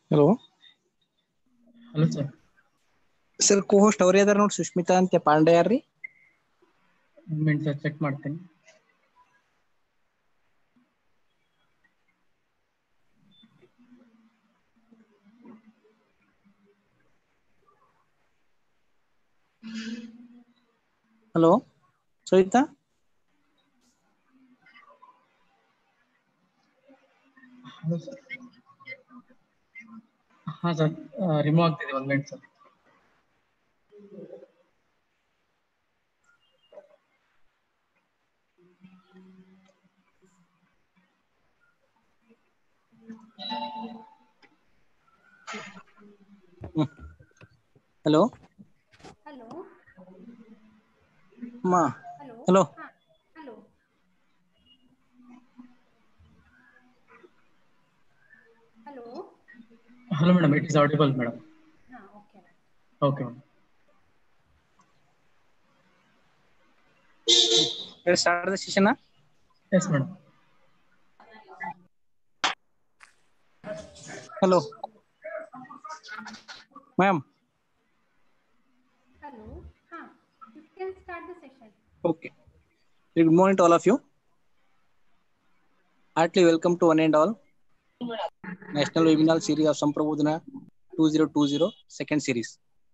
Hello. Hello, sir. Sir, co-host ಅವ್ರು ಯಾರು ನೋಡಿ ಸುಷ್ಮಿತಾ ಅಂತ ಪಾಂಡೆ ಯಾರ್ರಿ? One minute, sir. Check ಮಾಡ್ತೀನಿ. Hello. ಸುಷ್ಮಿತಾ? Hello, sir. ಹಾ ಸರ್, ರಿಮೂವ್ ಆಗ್ತಿದೆ. 1 minute, sir. Hello. Hello. Ma. Hello. Hello. Hello. Hello. Hello, madam. It is audible, madam. Okay. Okay, madam. Let's start the session. Yes, madam. Hello. Ma'am. Hello. You can start the session. Okay. Good morning to all of you. Heartily welcome to one and all National Webinar Series of Samprabodhana 2020 second series.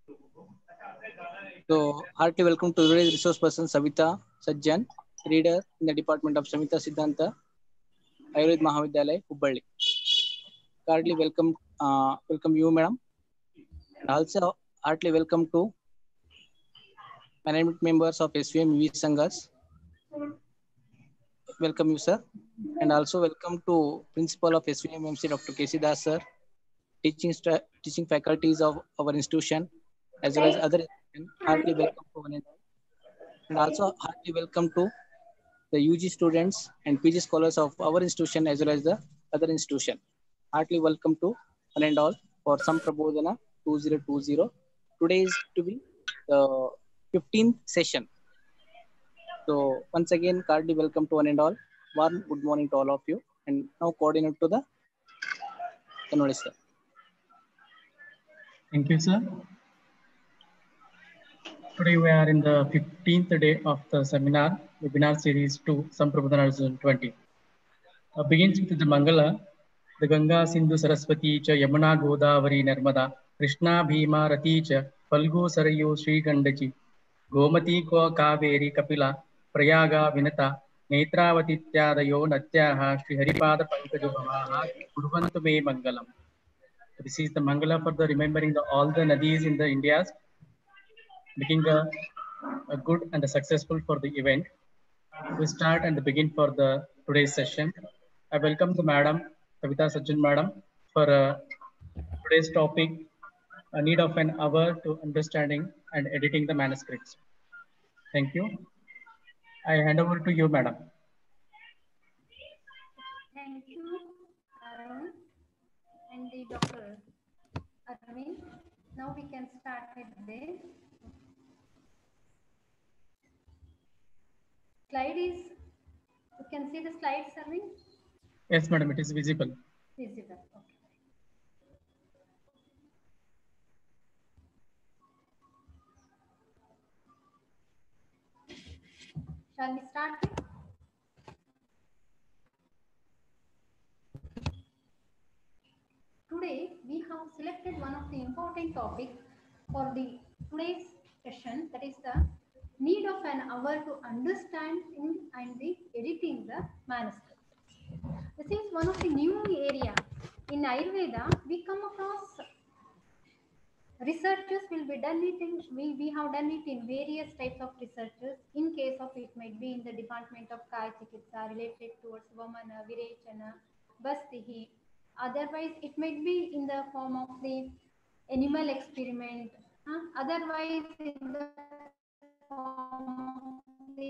So, heartily welcome to today's resource person Savita Sajjan, reader in the Department of Samhita Siddhanta, Ayurveda Mahavidyalaya, Hubballi. Heartily welcome you, madam. And also, heartily welcome to management members of SVM V Sanghas. Welcome you, sir. And also welcome to principal of SVM MC Dr. K.C. Das, sir, teaching faculties of our institution, as well as other institutions. Heartily welcome to one and all. And also heartily welcome to the UG students and PG scholars of our institution, as well as the other institution. Heartily welcome to one and all for Samprabodhana 2020. Today is to be the 15th session. So once again, heartily welcome to one and all. Warm good morning to all of you. And now coordinate to the Kanwadi, sir. Thank you, sir. Today we are in the 15th day of the webinar series 2, Samprabodhana 2020. Begins with the Mangala, the Ganga, Sindhu, Saraswati, cha Yamuna, Godavari, Narmada, Krishna, Bhima, Rati, cha Falgu, Sarayu, Sri Gandachi, Gomati, Ko, Kaveri, Kapila, Prayaga, Vinata, Netravatityadayo, Natyaha, Sri Haripada, Pankajubhavaha, Kurvantu me Mangalam. This is the Mangala for the remembering all the Nadis in the Indias, making a good and a successful for the event. We start and begin for the today's session. I welcome the Madam Savita Sajjan Madam for today's topic, a need of an hour to understanding and editing the manuscripts. Thank you. I hand over to you, Madam. Thank you, Arun and the Dr. Arvind. Now we can start with this. Slide is, you can see the slides, Arvind? Yes, Madam, it is visible. Visible, okay. Shall we start? Today we have selected one of the important topics for the today's session, that is the need of an hour to understanding and the editing the manuscript. This is one of the new area in Ayurveda. We come across researches will be done it in, we have done it in various types of researches. In case of it might be in the department of Kaya Chikitsa related towards Vamana, Virechana, Bastihi. Otherwise, it might be in the form of the animal experiment. Otherwise, in the form of the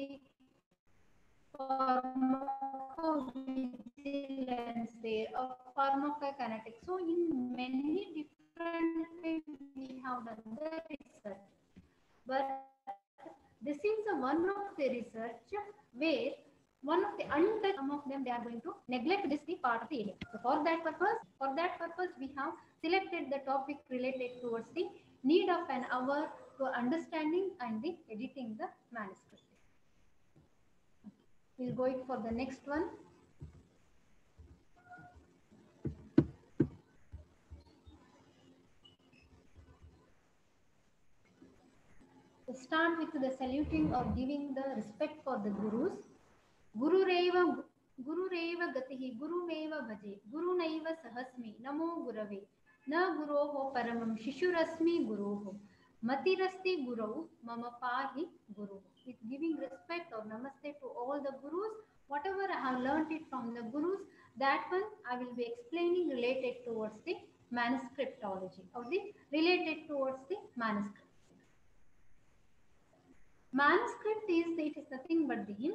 pharmacovigilance there or pharmacokinetics. So, in many different ways we have done the research, but this is one of the research where one of the untouched, some of them they are going to neglect this the part of the area. Okay, for that purpose, we have selected the topic related towards the need of an hour to understanding and the editing the manuscript. We'll go it for the next one. Start with the saluting or giving the respect for the gurus. Gurureva gatihi gurumeva bhaje gurunaiva sahasmi namo gurave na guroho paramam shishurasmi guroho matirasti guru mama pahi guru. With giving respect or namaste to all the gurus, whatever I have learnt it from the gurus, that one I will be explaining related towards the manuscriptology or the related towards the manuscript. Manuscript is, it is nothing but the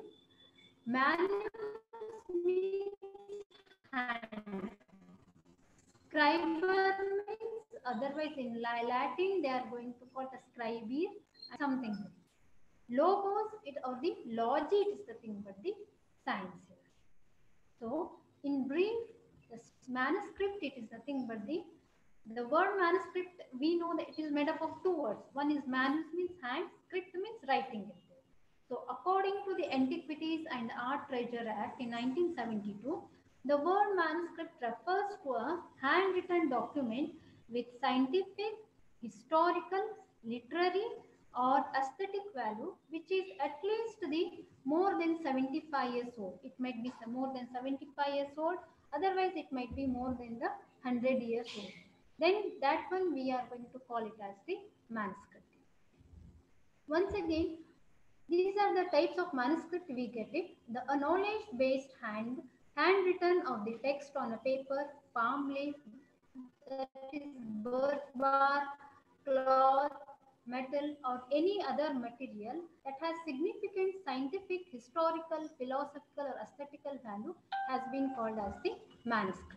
manus means hand. Scriber means, otherwise in Latin they are going to call it a scribe something. Logos, it or the logi, it is nothing but the science. So in brief, the manuscript, it is nothing but the word manuscript, we know that it is made up of two words. One is manus means hand, script means writing. So according to the Antiquities and Art Treasure Act in 1972, the word manuscript refers to a handwritten document with scientific, historical, literary or aesthetic value, which is at least the more than 75 years old. It might be more than 75 years old, otherwise it might be more than the 100 years old. Then that one we are going to call it as the manuscript. Once again, these are the types of manuscript we get it. The knowledge-based handwritten of the text on a paper, palm leaf, that is birch bark, cloth, metal or any other material that has significant scientific, historical, philosophical or aesthetical value has been called as the manuscript.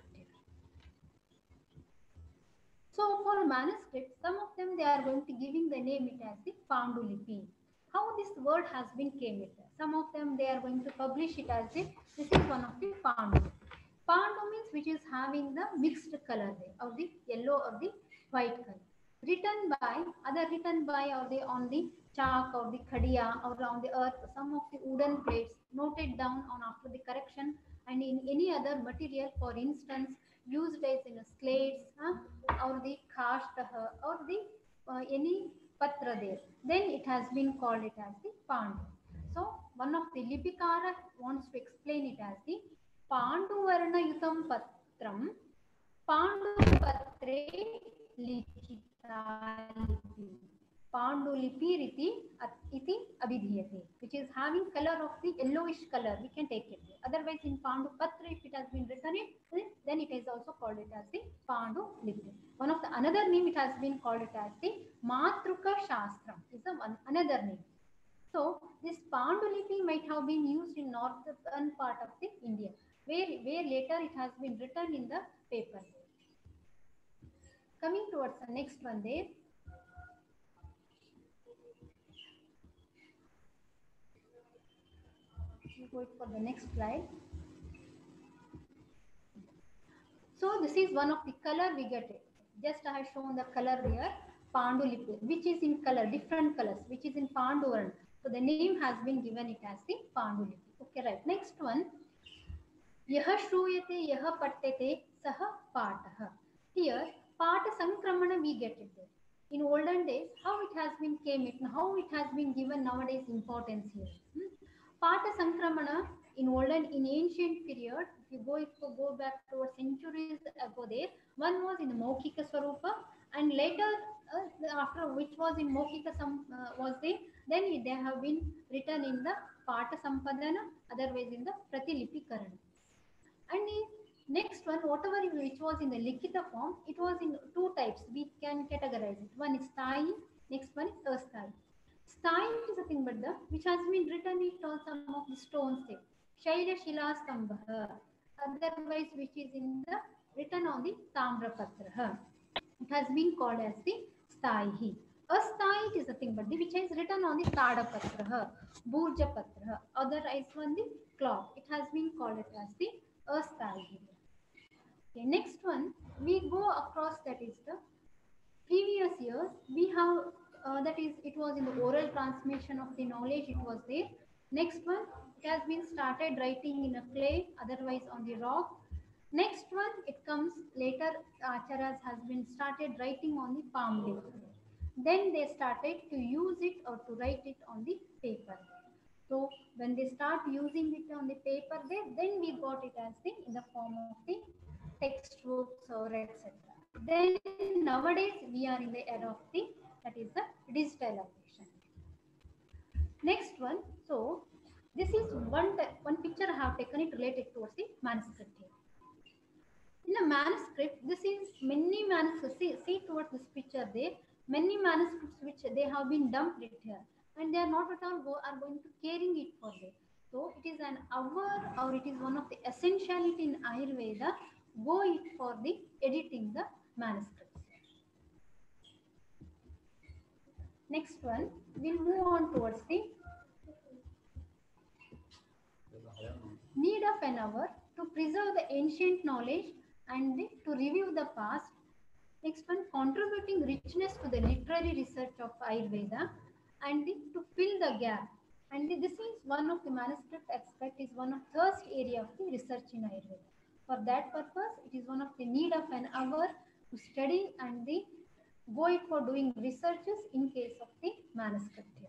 So for manuscript, some of them they are going to giving the name it as the Pandulipi. How this word has been came it. Some of them they are going to publish it as the, this is one of the Pandu. Pandu means which is having the mixed color there, of the yellow or the white color. Written by, or the on the chalk or the khadiya or on the earth, some of the wooden plates noted down on after the correction and in any other material, for instance, used as in a slates or the khast or the any patra there. Then it has been called it as the Pandu. So one of the Lipikara wants to explain it as the Pandu Varna Yutam Patram Pandu Patre Likhita Lipi. Pandu Lipi iti abhidhiyate, which is having color of the yellowish color. We can take it. Otherwise, in Pandu Patra, if it has been written it, then it is also called it as the Pandu Lipi. One of the another name it has been called it as the Matruka Shastram. Is another name. So this Pandulipi might have been used in northern part of the India, where later it has been written in the paper. Coming towards the next one there. We'll go for the next slide. So this is one of the color we get it. Just I have shown the color here, Pandulipi, which is in color, different colors, which is in Panduvaran. So the name has been given it as the Pandulipi. Okay, right. Next one. Yaha shruyate, yaha pattate, saha pataha. Here, Pata Sankramana we get it there. In olden days, how it has been came it, how it has been given nowadays importance here. Pata Sankramana in ancient period, if you go back to centuries ago there, one was in the Maukika Swarupa and later after which was in Maukika was there, then they have been written in the Pata Sampadana, otherwise in the Pratilipi Karana. And the next one, whatever which was in the Likita form, it was in two types. We can categorize it. One is Sthai, next one is Asthai. Sthai is nothing but the which has been written it on some of the stones there. Shaila Shila Stambha, otherwise which is in the written on the Tamrapatra. It has been called as the Sthai. Asthai is nothing but the which is written on the Tadapatra, Burjapatra, otherwise on the cloth. It has been called it as the Asthai. Okay, next one, we go across, that is the previous years. We have, that is, it was in the oral transmission of the knowledge, it was there. Next one, it has been started writing in a clay, otherwise on the rock. Next one, it comes later, acharyas has been started writing on the palm leaf. Then they started to use it or to write it on the paper. So when they start using it on the paper, then we got it as the in the form of the textbooks or etc. Then nowadays we are in the era of the, that is the digitalization. Next one, so this is one picture I have taken it related towards the manuscript here. In a manuscript, this is many manuscripts. See towards this picture there, many manuscripts which they have been dumped it here, and they are not at all are going to carrying it for them. So it is an hour, or it is one of the essentiality in Ayurveda. Go it for the editing the manuscripts. Next one, we'll move on towards the need of an hour to preserve the ancient knowledge and to review the past. Next one, contributing richness to the literary research of Ayurveda and to fill the gap. And this is one of the manuscript aspect, is one of first area of the research in Ayurveda. For that purpose, it is one of the need of an hour to study and the go it for doing researches in case of the manuscript here.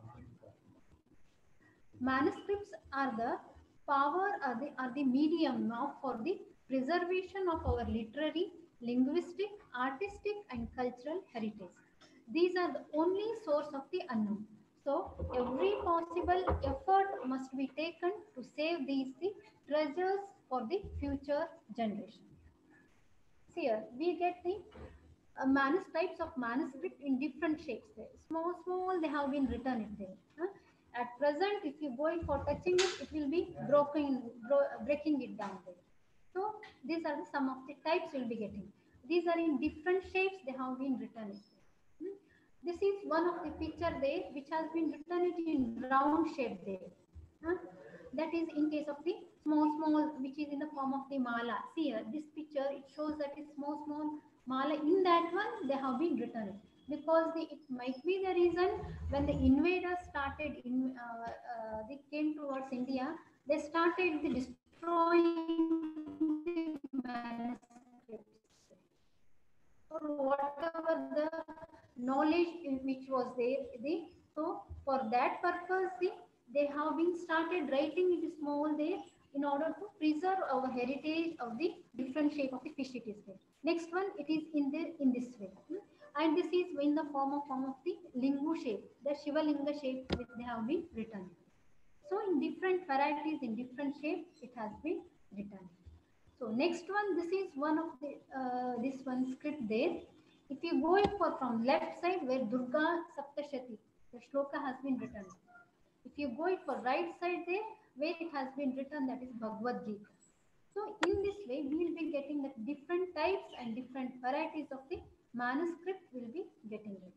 Manuscripts are the power, are the medium now for the preservation of our literary, linguistic, artistic and cultural heritage. These are the only source of the unknown. So every possible effort must be taken to save these the treasures for the future generation. See here, we get the types of manuscript in different shapes there. Small, they have been written it there. At present, if you go in for touching it, it will be breaking it down there. So these are some of the types you'll be getting. These are in different shapes, they have been written it there. This is one of the picture there, which has been written it in round shape there. That is in case of the small, which is in the form of the mala. See here, this picture, it shows that is small mala. In that one, they have been written it. Because it might be the reason when the invaders started, they came towards India, they started the destroying the manuscripts or whatever the knowledge which was there. So for that purpose, they have been started writing it small there in order to preserve our heritage of the different shape of the fish it is there. Next one, it is in this way. And this is in the form of the lingu shape, the Shiva Linga shape which they have been written. So in different varieties, in different shapes, it has been written. So next one, this is one of the this one script there. If you go for from left side where Durga Saptashati, the shloka has been written. If you go it for right side there where it has been written, that is Bhagavad Gita. So in this way, we will be getting the different types and different varieties of the manuscript will be getting it.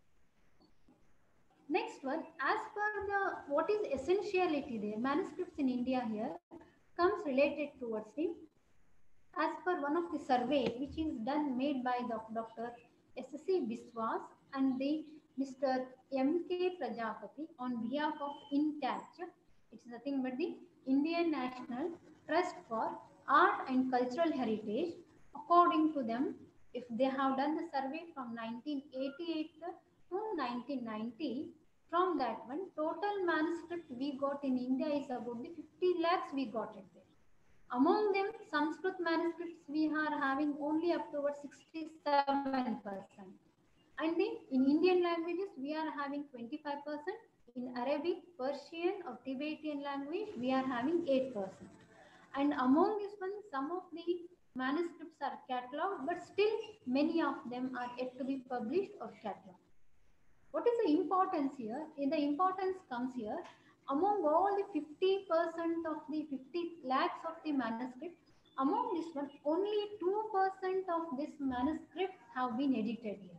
Next one, as per the what is essentiality there, manuscripts in India here comes related towards the, as per one of the survey which is done made by the Dr. S.C. Biswas and the Mr. M.K. Prajapati on behalf of INTACH, it's nothing but the Indian National Trust for Art and Cultural Heritage. According to them, if they have done the survey from 1988 to 1990, from that one, total manuscript we got in India is about the 50 lakhs we got it there. Among them, Sanskrit manuscripts we are having only up to about 67%. And then in Indian languages, we are having 25%. In Arabic, Persian or Tibetan language, we are having 8%. And among this one, some of the manuscripts are catalogued, but still many of them are yet to be published or catalogued. What is the importance here? The importance comes here. Among all the 50% of the 50 lakhs of the manuscript, among this one, only 2% of this manuscript have been edited here.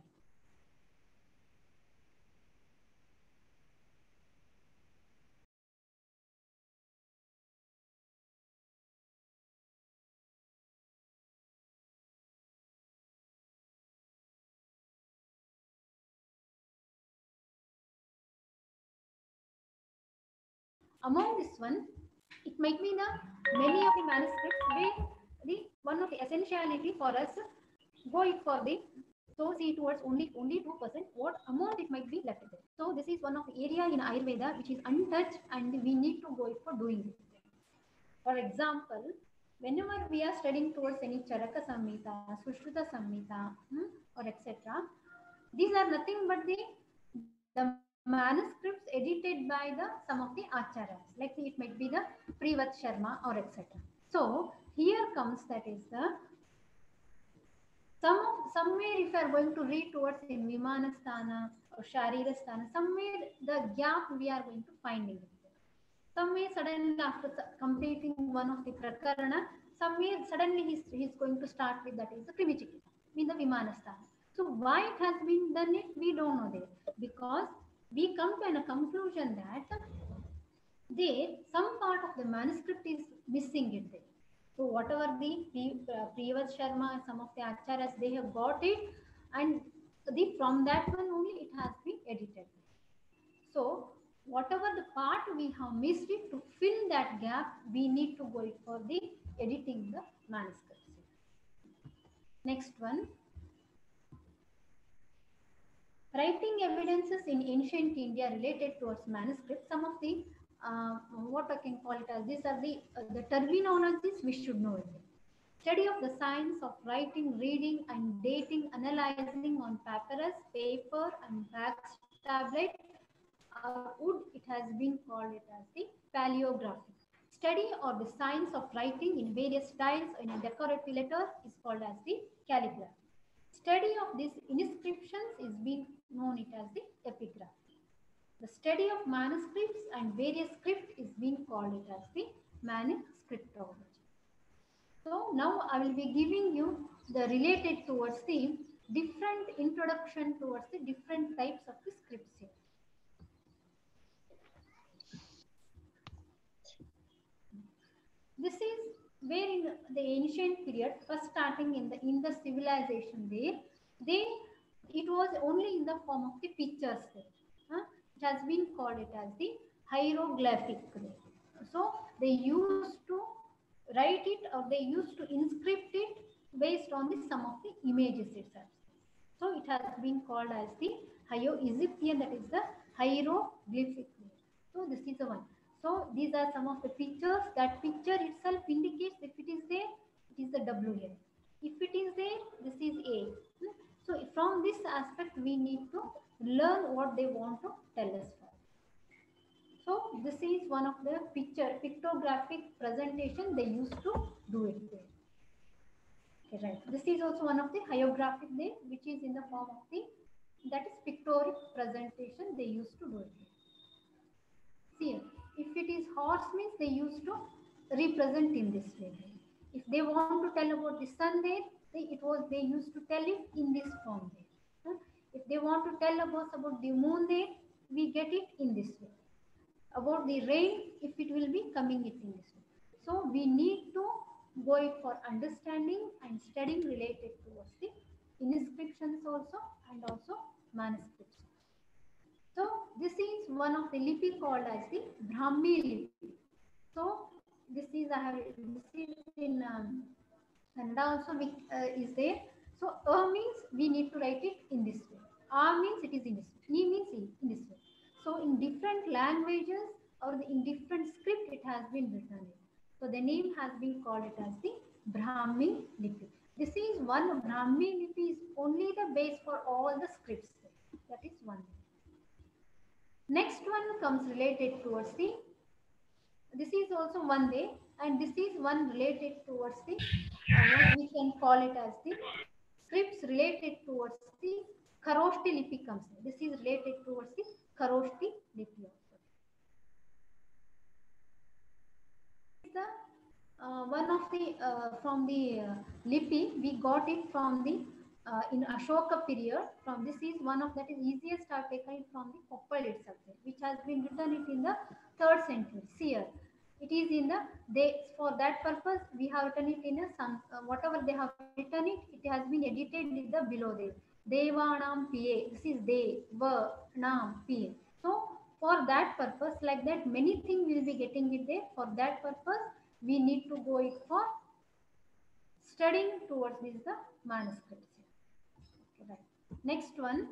Among this one, it might be the many of the manuscripts where the one of the essentiality for us go it for the so see towards only 2% what amount it might be left there. So this is one of the area in Ayurveda which is untouched and we need to go it for doing it. For example, whenever we are studying towards any Charaka Samhita, Sushruta Samhita, or etc., these are nothing but the manuscripts edited by the some of the acharyas. Like it might be the Privat Sharma or etc. So here comes that is the somewhere if you are going to read towards in Vimanasthana or Sharirasthana, somewhere the gap we are going to find in it. Somewhere suddenly after completing one of the Prakarana, somewhere suddenly he's going to start with that is the Krimichikita, in the Vimanasthana. So why it has been done it, we don't know there. Because we come to a conclusion that there some part of the manuscript is missing it there. So whatever the Privat Sharma, some of the acharyas, they have got it and from that one only it has been edited. So whatever the part we have missed it, to fill that gap, we need to go it for the editing the manuscripts. Next one. Writing evidences in ancient India related towards manuscripts. Some of the what I can call it as these are the terminologies we should know. Study of the science of writing, reading, and dating, analyzing on papyrus, paper, and wax tablet or wood. It has been called it as the paleography. Study or the science of writing in various styles in a decorative letter is called as the calligraphy. Study of these inscriptions is being known it as the epigraphy. The study of manuscripts and various script is being called it as the manuscriptology. So now I will be giving you the related towards the different introduction towards the different types of the scripts here. This is where in the ancient period, first starting in the civilization they it was only in the form of the pictures there. It has been called it as the hieroglyphic. So they used to write it or they used to inscript it based on the some of the images itself. So it has been called as the Egyptian, that is the hieroglyphic. So this is the one. So these are some of the pictures. That picture itself indicates if it is there, it is the W here. If it is there, this is A. So from this aspect, we need to learn what they want to tell us for. So this is one of the pictographic presentation they used to do it there. Okay, right. This is also one of the hieroglyphic there, which is in the form of the that is pictorial presentation they used to do it. See, if it is horse means they used to represent in this way. If they want to tell about the sun there, they used to tell it in this form there. If they want to tell about the moon there, we get it in this way. About the rain, if it will be coming it in this way. So we need to go it for understanding and studying related towards the inscriptions also and also manuscripts. So this is one of the lipi called as the Brahmi lipi. So this is in Kannada also is there. So means we need to write it in this way. Means it is in this way. Means in this way. So in different languages or in different script it has been written. So the name has been called it as the Brahmi lipi. This is one Brahmi lipi is only the base for all the scripts. That is one. Next one comes related towards the, this is also one day and this is one related towards the, what we can call it as the scripts related towards the Kharoshti lipi comes. This is related towards the Kharoshti lipi also. The, one of the, from the lipi, we got it from the in Ashoka period. From this is one of that is easiest are taken it from the Koppal itself, which has been written it in the 3rd century. See here, it is in the they for that purpose we have written it in a some whatever they have written it. It has been edited with the below there. Devanam Pa. This is De Va Nam Pa. So For that purpose, like that, many things will be getting it there. For that purpose, we need to go it for studying towards this the manuscripts. Okay, right. Next one.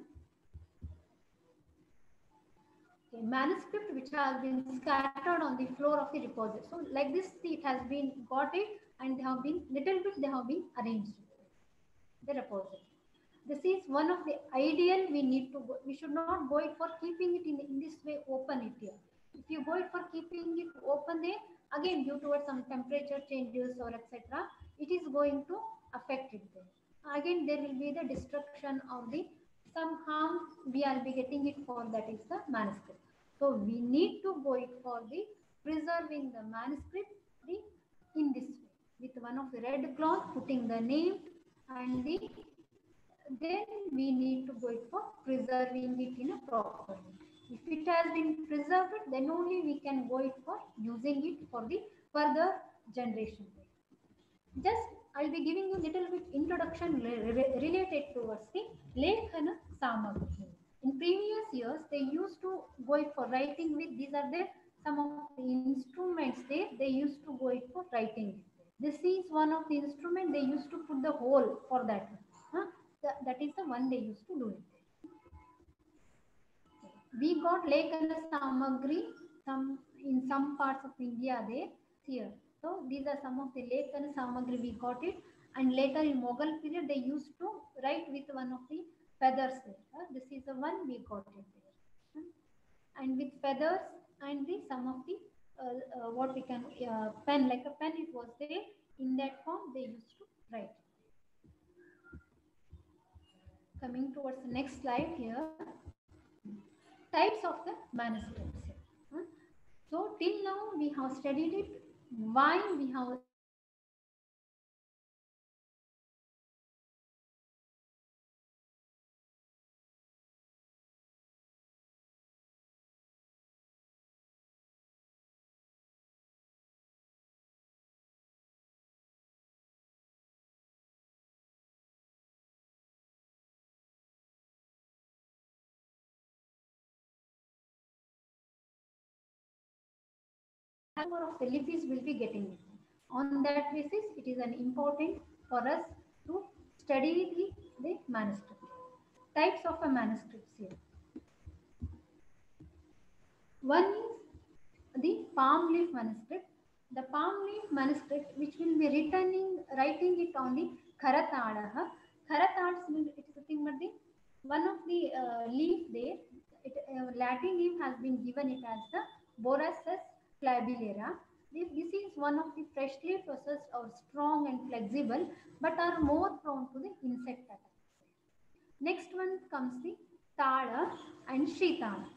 Okay, manuscript which has been scattered on the floor of the repository. So like this, it has been got it, and they have been little bit they have been arranged the repository. This is one of the ideal we need to go. We should not go it for keeping it in this way open it here. If you go it for keeping it open there, again due to some temperature changes or etc., it is going to affect it there. Again there will be the destruction of the some harm we are be getting it for, that is the manuscript. So we need to go it for the preserving the manuscript the in this way, with one of the red cloth putting the name and the, then we need to go it for preserving it in a proper way. If it has been preserved, then only we can go it for using it for the further generation. Just I'll be giving you little bit introduction related towards the Lekhana Samagri. In previous years, they used to go it for writing with, these are the some of the instruments there, they used to go it for writing. This is one of the instrument they used to put the hole for that. Huh? That is the one they used to do it. We got Lekana Samagri in some parts of India there here. So these are some of the Lekana Samagri we got it, and later in Mughal period they used to write with one of the feathers there. This is the one we got it there, and with feathers and the some of the what we can pen, like a pen it was there, in that form they used to write. Coming towards the next slide here, types of the manuscripts. So till now we have studied it, why we have number of the lipis will be getting it. On that basis, it is an important for us to study the manuscript. Types of a manuscripts here. One is the palm leaf manuscript. The palm leaf manuscript, which will be writing it on the Karatalaha. Karatals means it is nothing but the one of the leaf there. Latin name has been given it as the Borassus flabellera. This is one of the freshly processed or strong and flexible, but are more prone to the insect attack. Next one comes the Tala and Shritala.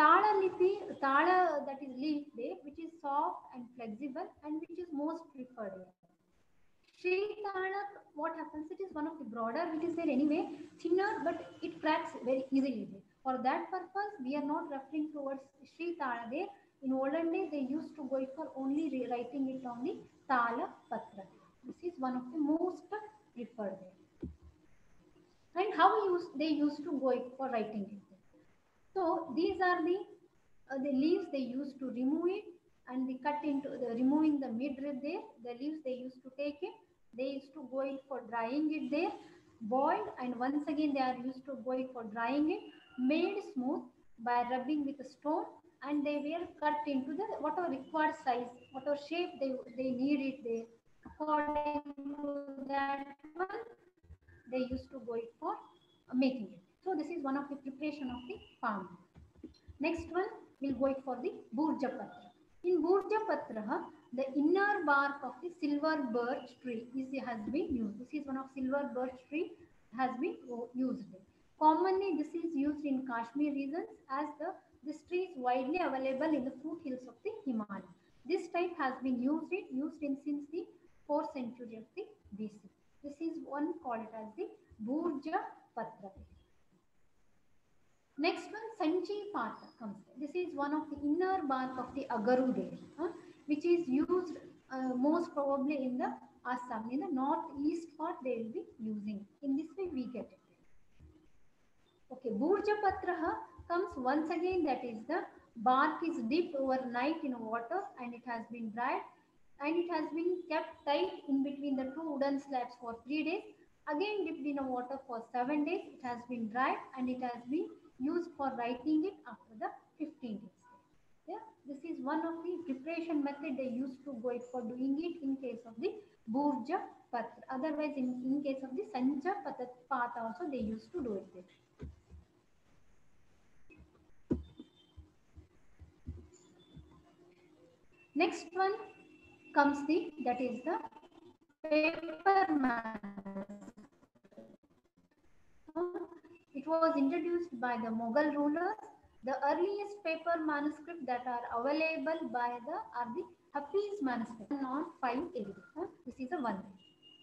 Tala that is leaf there, which is soft and flexible and which is most preferred. Shritala, what happens? It is one of the broader, which is there anyway, thinner, but it cracks very easily there. For that purpose, we are not referring towards Shritala there. In olden days, they used to go for only rewriting it on the Tala Patra. This is one of the most preferred there. And how they used to go for writing it. So these are the leaves they used to remove it, and they cut into removing the midrib there. The leaves they used to take it. They used to go in for drying it there, boiled, and once again they are used to go in for drying it, made smooth by rubbing with a stone, and they were cut into the whatever required size, whatever shape they need it there. According to that one, they used to go it for making it. So this is one of the preparation of the palm. Next one, we'll go it for the Burjapatra. In Burjapatra, the inner bark of the silver birch tree has been used. This is one of silver birch tree has been used. Commonly, this is used in Kashmir regions as this tree is widely available in the foothills of the Himalaya. This type has been used in since the 4th century of the BC. This is one called as the Burjapatra. Next one, Sanchi Pata comes. This is one of the inner bark of the agaru there, which is used most probably in the Assam. In the northeast part, they will be using. In this way, we get it. Okay, Burjapatra comes once again, that is the Bark is dipped overnight in water and it has been dried, and it has been kept tight in between the two wooden slabs for 3 days. Again dipped in water for 7 days. It has been dried and it has been used for writing it after the 15 days. Yeah, this is one of the preparation method they used to go for doing it in case of the Burja Patra. Otherwise, in case of the Sancha Path also they used to do it there. Next one comes that is the paper manuscript. It was introduced by the Mughal rulers. The earliest paper manuscripts that are available are the Hafiz manuscript on 580. This is a one.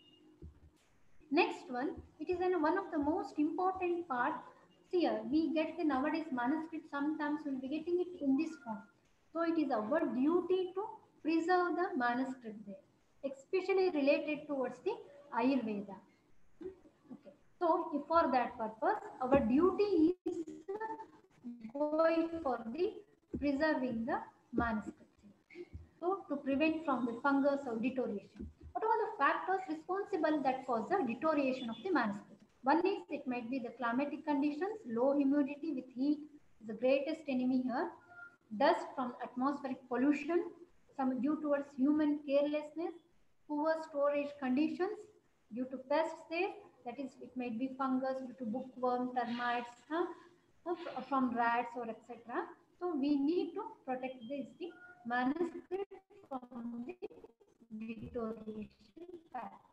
Next one, it is one of the most important part. Here we get the nowadays manuscript. Sometimes we'll be getting it in this form. So it is our duty to preserve the manuscript there, especially related towards the Ayurveda. Okay. So for that purpose, our duty is going for the preserving the manuscript. So to prevent from the fungus or deterioration. What are the factors responsible that cause the deterioration of the manuscript? One is it might be the climatic conditions, low humidity with heat is the greatest enemy here. Dust from atmospheric pollution, some due towards human carelessness, poor storage conditions due to pests there, that is it might be fungus due to bookworm, termites, from rats or etc. So we need to protect the manuscript from the deterioration factors.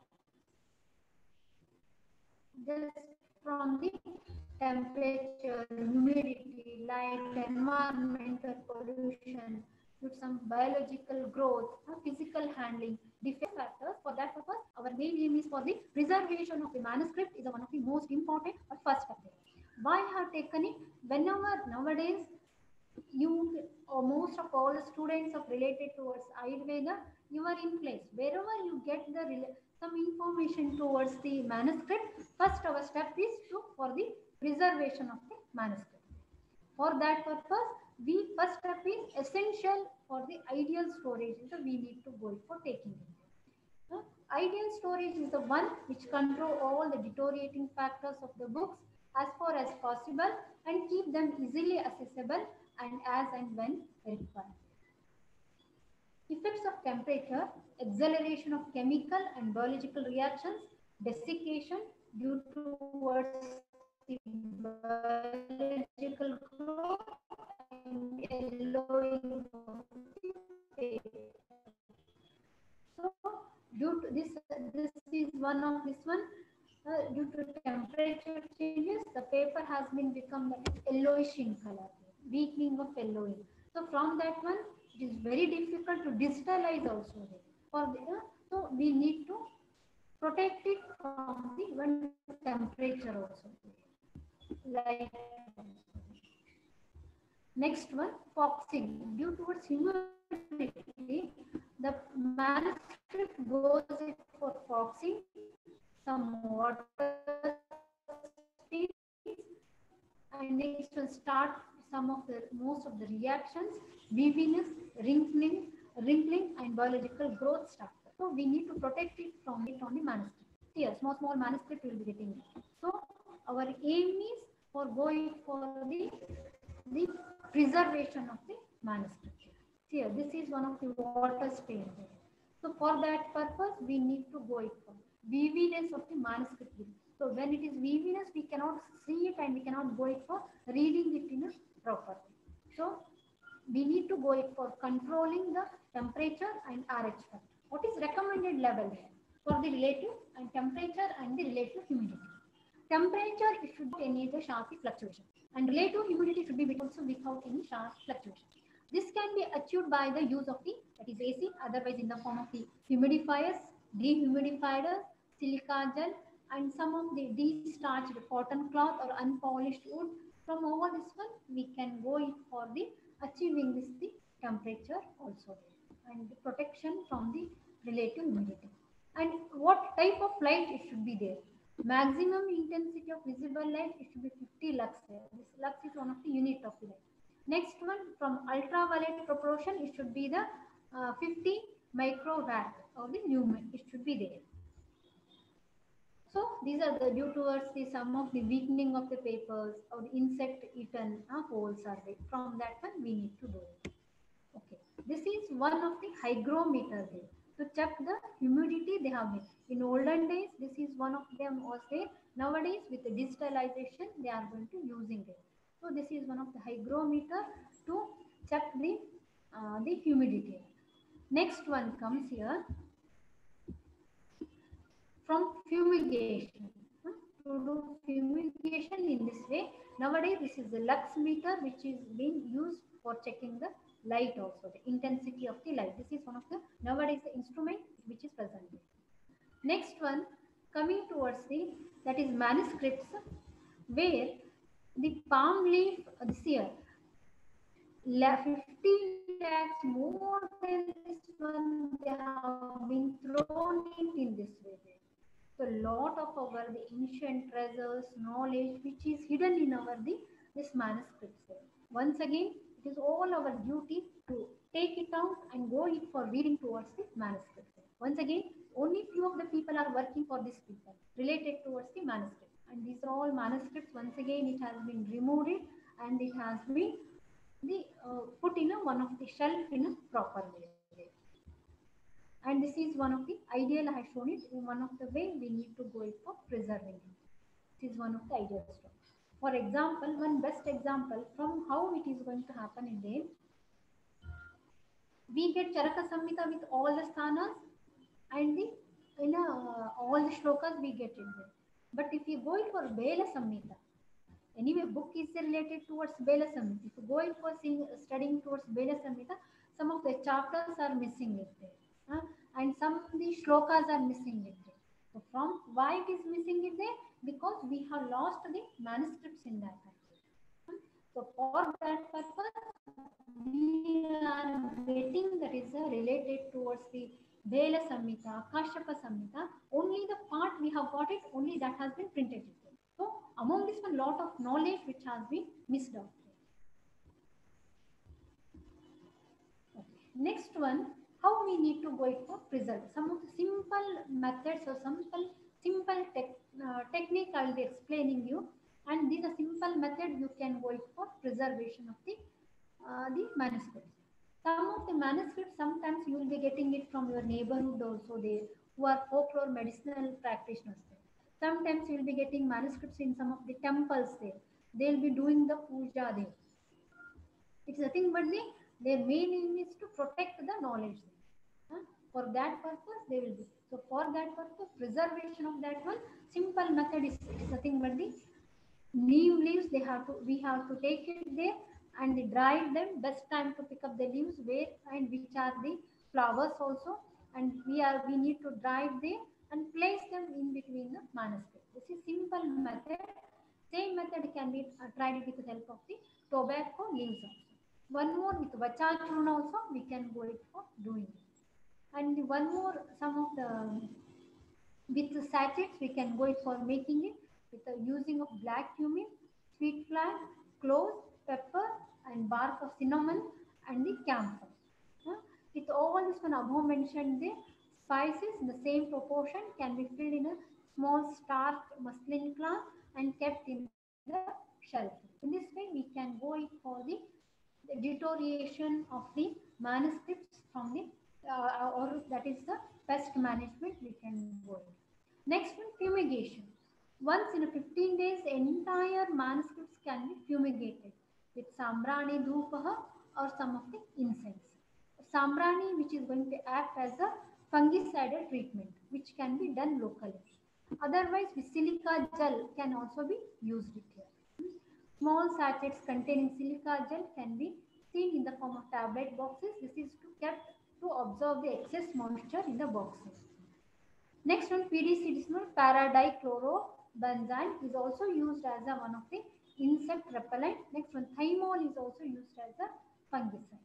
Just from the temperature, humidity, light, environmental pollution, with some biological growth, physical handling, different factors. For that purpose, our main aim is for the preservation of the manuscript is one of the most important or first step. Why I have taken it? Whenever nowadays you or most of all the students of related towards Ayurveda, you are in place. Wherever you get some information towards the manuscript, first our step is for the preservation of the manuscript. For that purpose, first step is essential for the ideal storage. So we need to go for taking it. Ideal storage is the one which control all the deteriorating factors of the books as far as possible and keep them easily accessible and as and when required. Effects of temperature, acceleration of chemical and biological reactions, desiccation due towards the biological growth and yellowing of the paper. So due to this is one of this one. Due to temperature changes, the paper has been become yellowish in color, weakening of yellowing. So from that one, it is very difficult to digitalize also. So we need to protect it from the one temperature also. Like next one, foxing. Due towards humidity, the manuscript goes for foxing, some water speeds, and next will start most of the reactions, weaviness, wrinkling, and biological growth start. So we need to protect it from the manuscript. Here, small manuscript will be getting it. So our aim is for going for the preservation of the manuscript. Here, this is one of the water stain. So for that purpose, we need to go for weaviness of the manuscript. So when it is weaviness, we cannot see it and we cannot go for reading it in a proper way. So we need to go for controlling the temperature and RH factor. What is recommended level here for the relative and temperature and the relative humidity? Temperature, it should be any the sharp fluctuation, and relative humidity should be also without any sharp fluctuation. This can be achieved by the use of that is AC, otherwise in the form of the humidifiers, dehumidifiers, silica gel, and some of the de-starched cotton cloth or unpolished wood. From all this one, we can go in for the achieving the temperature also, and the protection from the relative humidity. And what type of light it should be there? Maximum intensity of visible light, it should be 50 lux. This lux is one of the unit of light. Next one, from ultraviolet proportion, it should be the 50 microwatt of the lumen. It should be there. So these are the due towards the some of the weakening of the papers or the insect eaten holes are there. From that one we need to do it. Okay, this is one of the hygrometer there. To check the humidity they have made. In olden days, this is one of them was there. Nowadays, with the digitalization, they are going to using it. So this is one of the hygrometer to check the humidity. Next one comes here from fumigation. To do fumigation in this way, nowadays this is the lux meter which is being used for checking the light also, the intensity of the light. This is one of the nowadays the instrument which is present. Next one coming towards the that is manuscripts, where the palm leaf this year 50 lakhs more than this one they have been thrown in this way. So lot of our the ancient treasures, knowledge which is hidden in our this manuscripts. Once again, it is all our duty to take it out and go it for reading towards the manuscript. Once again, only few of the people are working for this people related towards the manuscript. And these are all manuscripts. Once again, it has been removed and it has been put in one of the shelf in a proper way. And this is one of the ideal I have shown it in one of the way we need to go it for preserving it. This is one of the ideal stuff. For example, one best example from how it is going to happen in there, we get Charaka Samhita with all the sthanas and the all the shlokas we get it there. But if you go it for Bela Samhita, anyway, book is related towards Bela Samhita. If you go in for studying towards Bela Samhita, some of the chapters are missing it there. And some of the shlokas are missing it there. So from why it is missing it there? Because we have lost the manuscripts in that country. So for that purpose, we are getting that is related towards the Bela Samhita, Kashyapa Samhita. Only the part we have got it, only that has been printed. So among this one, lot of knowledge which has been missed out. Okay. Next one, how we need to go it for preserve. Some of the simple methods or simple technique I will be explaining you, and these are simple method you can go it for preservation of the manuscripts. Some of the manuscripts sometimes you will be getting it from your neighborhood also there, who are folklore medicinal practitioners there. Sometimes you will be getting manuscripts in some of the temples there. They will be doing the puja there. It's nothing but their main aim is to protect the knowledge. For that purpose, they will be. So for that purpose, preservation of that one, simple method is nothing but the neem leaves. We have to take it there and dry them. Best time to pick up the leaves where and which are the flowers also, and we need to dry there and place them in between the manuscript. This is simple method. Same method can be tried with the help of the tobacco leaves also. One more with vachachurna also we can go it for doing it. And one more, some of the with the sachets we can go it for making it with the using of black cumin, sweet flag, cloves, pepper, and bark of cinnamon and the camphor. With all this one above mentioned, the spices in the same proportion can be filled in a small starched muslin cloth and kept in the shelf. In this way, we can go it for the deterioration of the manuscripts from the or that is the pest management we can go in. Next one, fumigation. Once in a 15 days, entire manuscripts can be fumigated with sambrani dhupaha or some of the incense. Sambrani, which is going to act as a fungicidal treatment, which can be done locally. Otherwise, with silica gel can also be used here. Small sachets containing silica gel can be seen in the form of tablet boxes. This is kept to absorb the excess moisture in the boxes. Next one, PDC paradichlorobenzene is also used as one of the insect repellent. Next one, thymol is also used as a fungicide.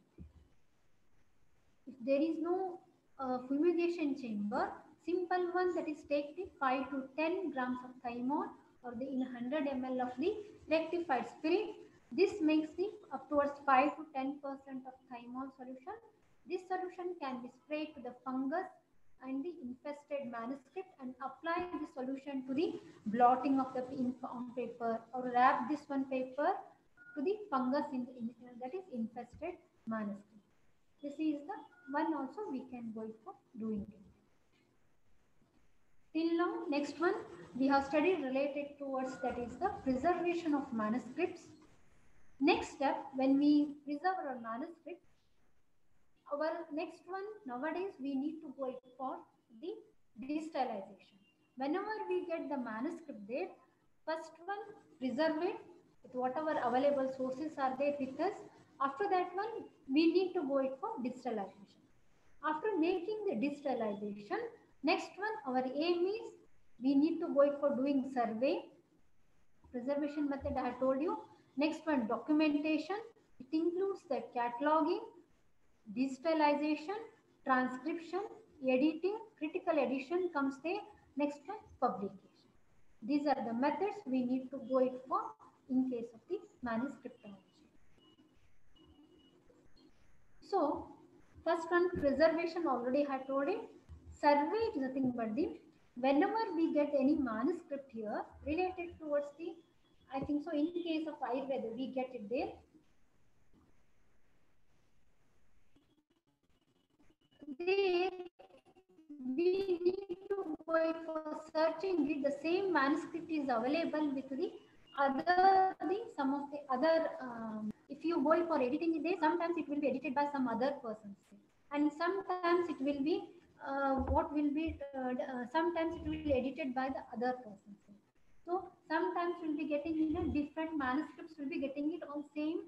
If there is no fumigation chamber, simple one, that is take the 5 to 10 grams of thymol or in 100 ml of the rectified spirit This makes the up towards 5 to 10% of thymol solution. This solution can be sprayed to the fungus and the infested manuscript and apply the solution to the blotting of the ink on paper, or wrap this one paper to the fungus that is infested manuscript. This is the one also we can go for doing it. Till now, next one we have studied related towards, that is the preservation of manuscripts. Next step, when we preserve our manuscript, our next one nowadays we need to go for the digitalization. Whenever we get the manuscript there, first one preserve it with whatever available sources are there with us. After that one, we need to go for digitalization. After making the digitalization, next one our aim is we need to go for doing survey. Preservation method I have told you. Next one, documentation. It includes the cataloging, digitalization, transcription, editing, critical edition comes there. Next one, publication. These are the methods we need to go it for in case of the manuscriptology. So, first one, preservation, already I told it. Survey is nothing but the, whenever we get any manuscript here related towards the, I think so in case of Ayurveda, we get it there. There, we need to go for searching it. The same manuscript is available with the other, some of the other, if you go for editing it there, sometimes it will be edited by some other persons. And sometimes it will be, sometimes it will be edited by the other persons. So sometimes we'll be getting, different manuscripts will be getting it on same,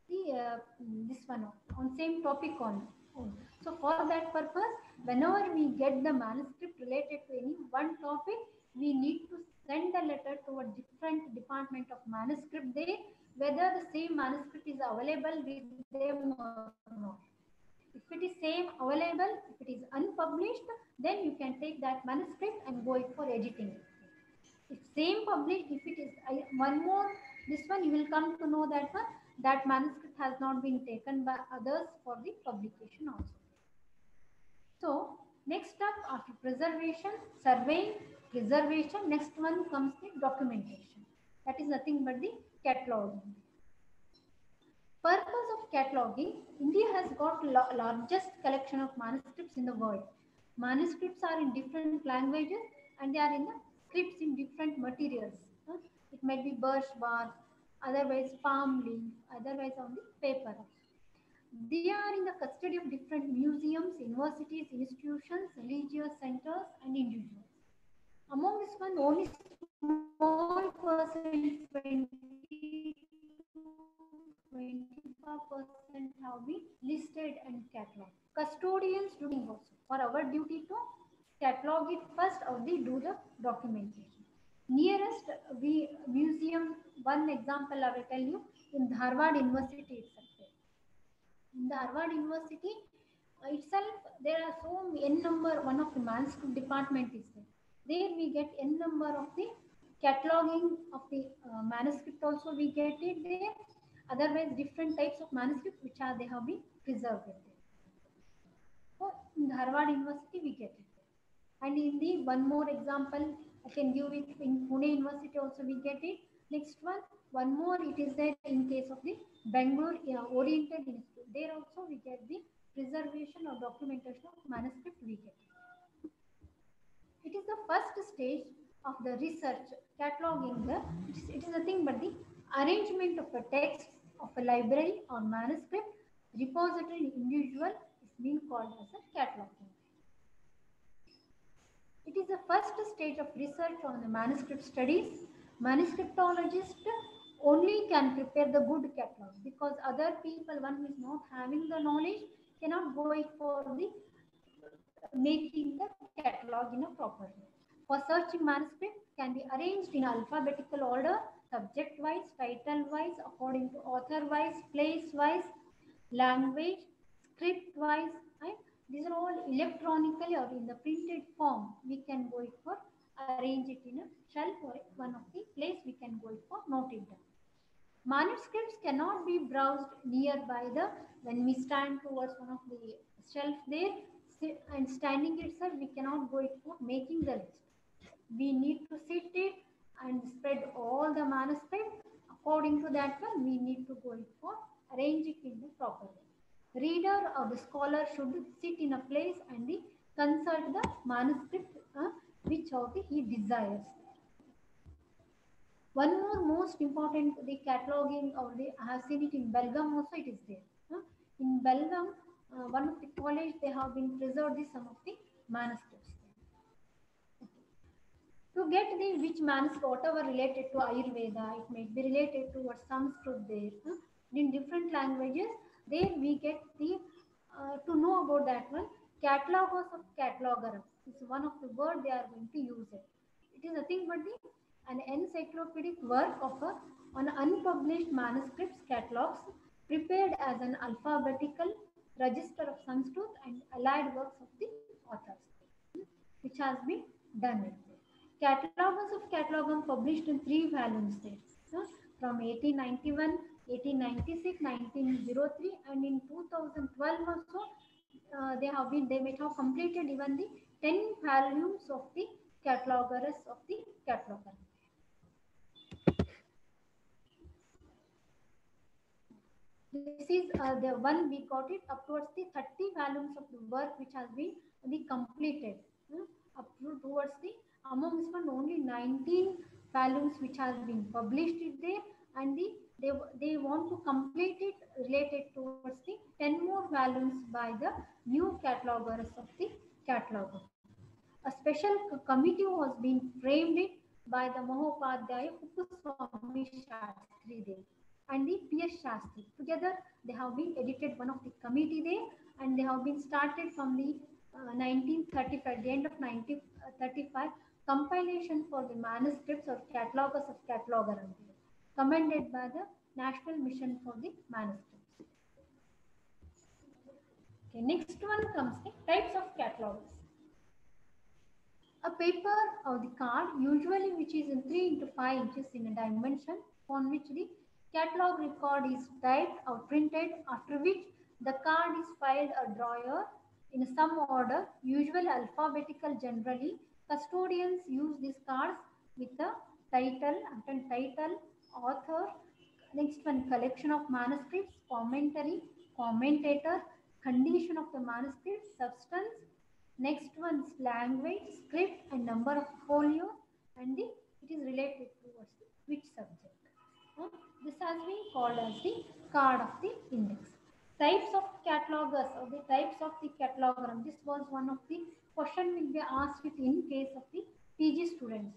this one on same topic on. So for that purpose, whenever we get the manuscript related to any one topic, we need to send a letter to a different department of manuscript there, whether the same manuscript is available with them or not. If it is same available, if it is unpublished, then you can take that manuscript and go for editing. If same published, if it is one more, this one you will come to know that that manuscript has not been taken by others for the publication also. So next step after preservation, surveying, preservation, next one comes the documentation. That is nothing but the cataloging. Purpose of cataloging, India has got largest collection of manuscripts in the world. Manuscripts are in different languages and they are in the scripts in different materials. It might be birch bark, otherwise palm leaf, otherwise on the paper. They are in the custody of different museums, universities, institutions, religious centers and individuals. Among this one, only small percent, 20 to 25% have been listed and cataloged. Custodians doing also. For our duty to catalog it first, or they do the documentation. Nearest museum, one example I will tell you, in Harvard University itself. In the Harvard University itself, there are so n number, one of the manuscript department is there. There we get n number of the cataloging of the manuscript also we get it there. Otherwise, different types of manuscript which are they have been preserved there. So in the Harvard University we get it. And in the one more example, I can give it in Pune University also we get it. Next one more, it is there in case of the Bangalore Oriental Institute. There also we get the preservation or documentation of manuscript we get it. It is the first stage of the research, cataloging it is nothing but the arrangement of a text of a library or manuscript repository individual is being called as a cataloging. It is the first stage of research on the manuscript studies. Manuscriptologist only can prepare the good catalog, because other people, one who is not having the knowledge, cannot go for the making the catalog in a proper way. For searching manuscript can be arranged in alphabetical order, subject wise, title wise, according to author wise, place wise, language, script wise, right? These are all electronically or in the printed form. We can go it for arrange it in a shelf or one of the place we can go it for note it down. Manuscripts cannot be browsed nearby the when we stand towards one of the shelf there and standing itself we cannot go it for making the list. We need to sit it and spread all the manuscript. According to that one, we need to go it for arrange it in the proper way. Reader or the scholar should sit in a place and consult the manuscript which of the he desires. One more most important, the cataloging or the I have seen it in Belgium also it is there. In Belgium, one of the college they have been preserved some of the manuscripts. To get the which manuscript, whatever related to Ayurveda, it may be related to what Sanskrit there. In different languages, there we get the to know about that one. Catalogers of cataloger is one of the word they are going to use it. It is nothing but the an encyclopedic work of on unpublished manuscripts catalogs prepared as an alphabetical register of Sanskrit and allied works of the authors, which has been done it. Catalogus of Catalogum published in 3 volumes there. From 1891, 1896, 1903, and in 2012 also they might have completed even the 10 volumes of the catalogers of the cataloger. This is the one we got it up towards the 30 volumes of the work which has been completed. Up towards the amongst one only 19 volumes which has been published it there, and they want to complete it related towards the 10 more volumes by the new catalogers of the cataloger. A special committee was being framed it by the Mahopadhyaya Uppuswamy Shastri there and the P.S. Shastri. Together they have been edited one of the committee there, and they have been started from the 1935, the end of 1935, compilation for the manuscripts or catalogus of cataloger commended by the National Mission for the Manuscripts. Okay, next one comes the types of catalogs. A paper or the card usually which is in 3 into 5 inches in a dimension, on which the catalog record is typed or printed, after which the card is filed a drawer in some order, usually alphabetical generally. Custodians use these cards with the title, author, next one collection of manuscripts, commentary, commentator, condition of the manuscript, substance, next one is language, script and number of folio, and it is related towards which subject. This has been called as the card of the index. Types of catalogers or the types of the catalogram. This was one of the question will be asked it in case of the PG students.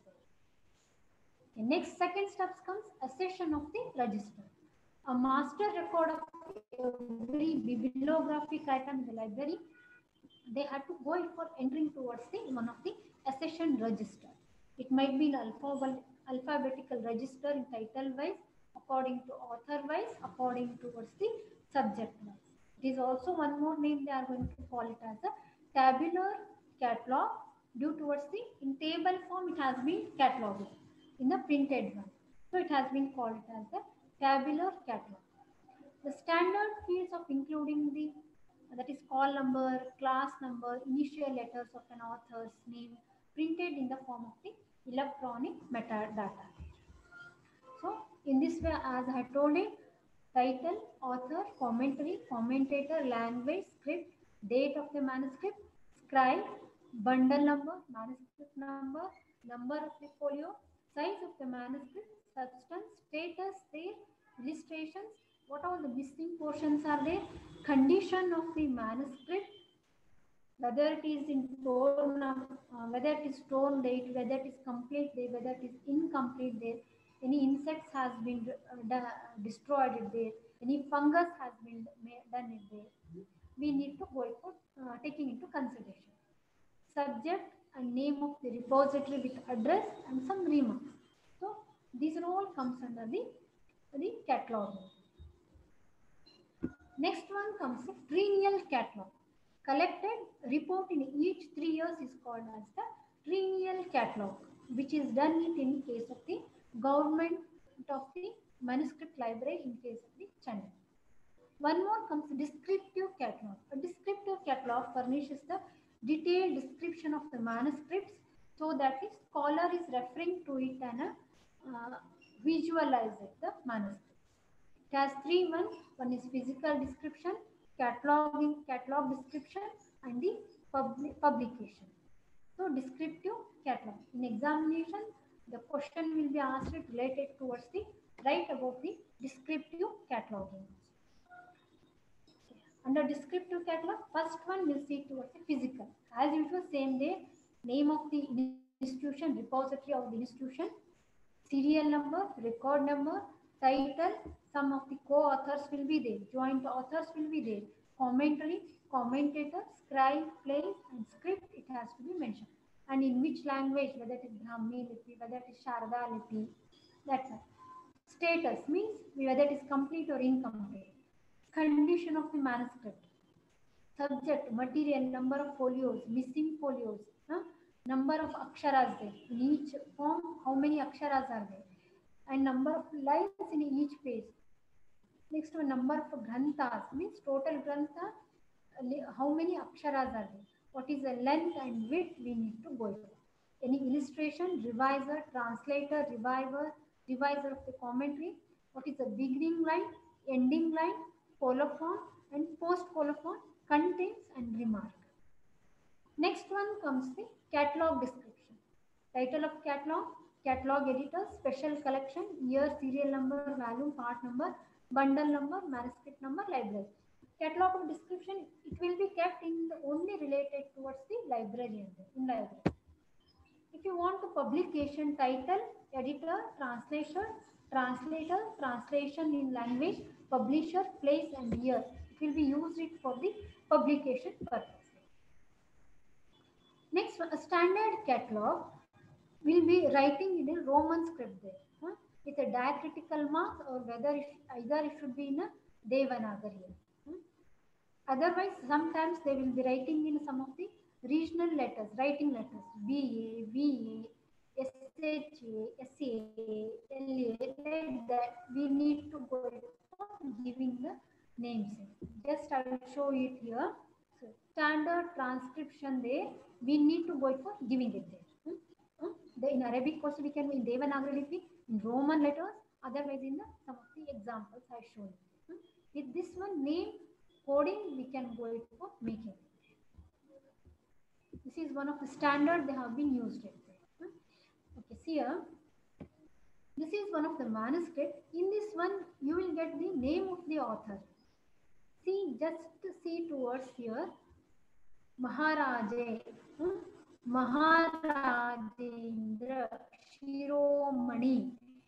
The next second steps comes accession of the register. A master record of every bibliographic item in the library, they had to go in for entering towards the one of the accession register. It might be an alphabetical register in title wise, according to author wise, according towards the subject wise. It is also one more name they are going to call it as a tabular catalog, due towards the in table form it has been cataloged in the printed one. So it has been called as a tabular catalog. The standard fields of including the that is call number, class number, initial letters of an author's name printed in the form of the electronic metadata. So in this way, as I told it, title, author, commentary, commentator, language, script, date of the manuscript, scribe, bundle number, manuscript number, number of the folio, size of the manuscript, substance, status there, illustrations, what all the missing portions are there, condition of the manuscript, whether it is in whether it is torn date, whether it is complete date, whether it is incomplete date, any insects has been destroyed there, any fungus has been done there. We need to go for taking into consideration. Subject and name of the repository with address and some remarks. So these are all comes under the catalog. Next one comes the triennial catalog. Collected report in each 3 years is called as the triennial catalog, which is done it in case of the government of the manuscript library in case of the Chennai. One more comes descriptive catalog. A descriptive catalog furnishes the detailed description of the manuscripts so that the scholar is referring to it and visualize it, the manuscript. It has three ones. One is physical description, catalog description, and the publication. So descriptive catalog. In examination, the question will be asked related towards the right about the descriptive cataloging. Under descriptive catalog, first one will see towards the physical. As usual, same day, name of the institution, repository of the institution, serial number, record number, title, some of the co-authors will be there, joint authors will be there, commentary, commentator, scribe, place, and script, it has to be mentioned. And in which language, whether it is Brahmi Lipi, whether it is Sharda Lipi, that's all. Status means whether it is complete or incomplete. Condition of the manuscript. Subject, material, number of folios, missing folios, number of aksharas there. In each form, how many aksharas are there? And number of lines in each page. Next one, number of granthas, means total grantha, how many aksharas are there? What is the length and width we need to go for? Any illustration, reviser, translator, reviser of the commentary. What is the beginning line, ending line, colophon and post colophon, contents and remark. Next one comes the catalog description. Title of catalog, catalog editor, special collection, year, serial number, volume, part number, bundle number, manuscript number, library. Catalog of description, it will be kept in the only related towards the librarian in library. If you want to publication title, editor, translator, translation in language, publisher, place and year, it will be used it for the publication purpose. Next one, a standard catalog will be writing in a Roman script there, with a diacritical mark or whether either it should be in a Devanagari. Otherwise, sometimes they will be writing in some of the regional letters, writing letters, BA, VA, SHA, SA, LA, like that. We need to go for giving the names. Just I will show it here. So, standard transcription there, we need to go for giving it there. In Arabic also we can in Devanagari Lipi, in Roman letters, otherwise in the some of the examples I shown. With this one name coding, we can go it for making. This is one of the standard they have been used. Okay, see here. This is one of the manuscript. In this one, you will get the name of the author. See, just see towards here. Maharaje, Maharajendra, Shiromani,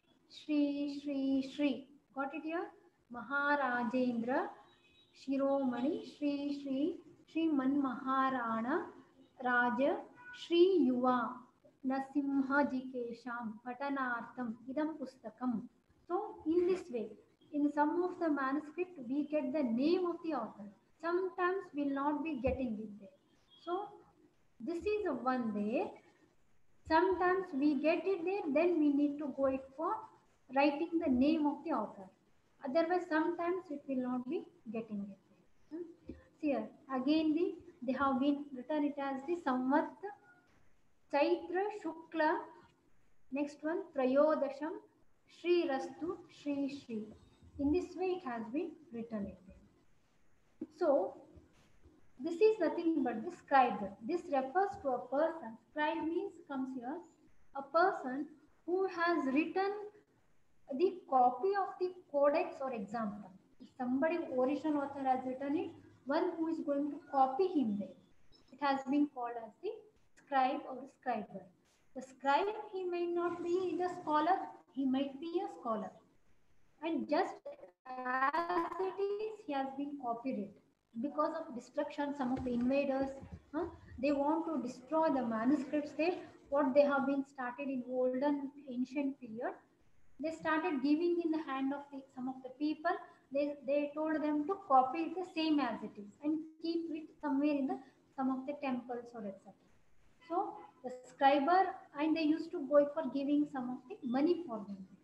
Shri. Got it here? Maharajendra, Shiromani, Shri Man Maharana, Raja, Shri Yuva, Nasimhajikesham, Patanartham, Idam Pustakam. So, in this way, in some of the manuscript, we get the name of the author. Sometimes we'll not be getting it there. So, this is a one there. Sometimes we get it there, then we need to go it for writing the name of the author. Otherwise, sometimes it will not be getting it there. See here, again they have been written it as the Samvat Chaitra Shukla. Next one, Prayodasham, Shri Rastu, Shri. In this way, it has been written it there. So, this is nothing but the scribe. This refers to a person. Scribe means comes here. A person who has written the copy of the codex or example. If somebody original author has written it, one who is going to copy him there. It has been called as the scribe or scriber. The scribe, he may not be the scholar, he might be a scholar. And just as it is, he has been copied it. Because of destruction, some of the invaders, they want to destroy the manuscripts there, what they have been started in olden ancient period. They started giving in the hand of some of the people. They told them to copy it the same as it is and keep it somewhere in some of the temples or etc. So the scriber, and they used to go for giving some of the money for them.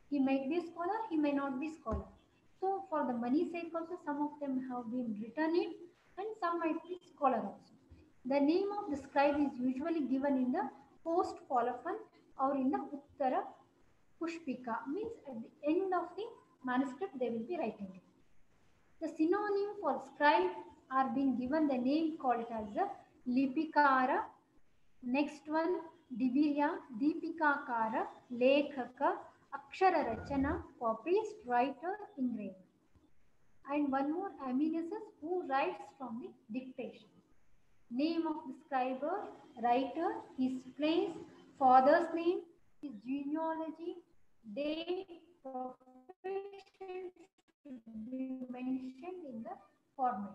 He might be a scholar, he may not be scholar. So for the money sake also, some of them have been written in, and some might be scholar also. The name of the scribe is usually given in the post colophon or in the Uttara Pushpika, means at the end of the manuscript they will be writing it. The synonym for scribe are being given the name called as the Lipikara. Next one, Divirya, Deepikakara, Lekhaka, Akshara Rachana, copyist, writer, engraver. And one more, Amnesis, who writes from the dictation. Name of the scribe, writer, his place, father's name, his genealogy, date, profession should be mentioned in the format.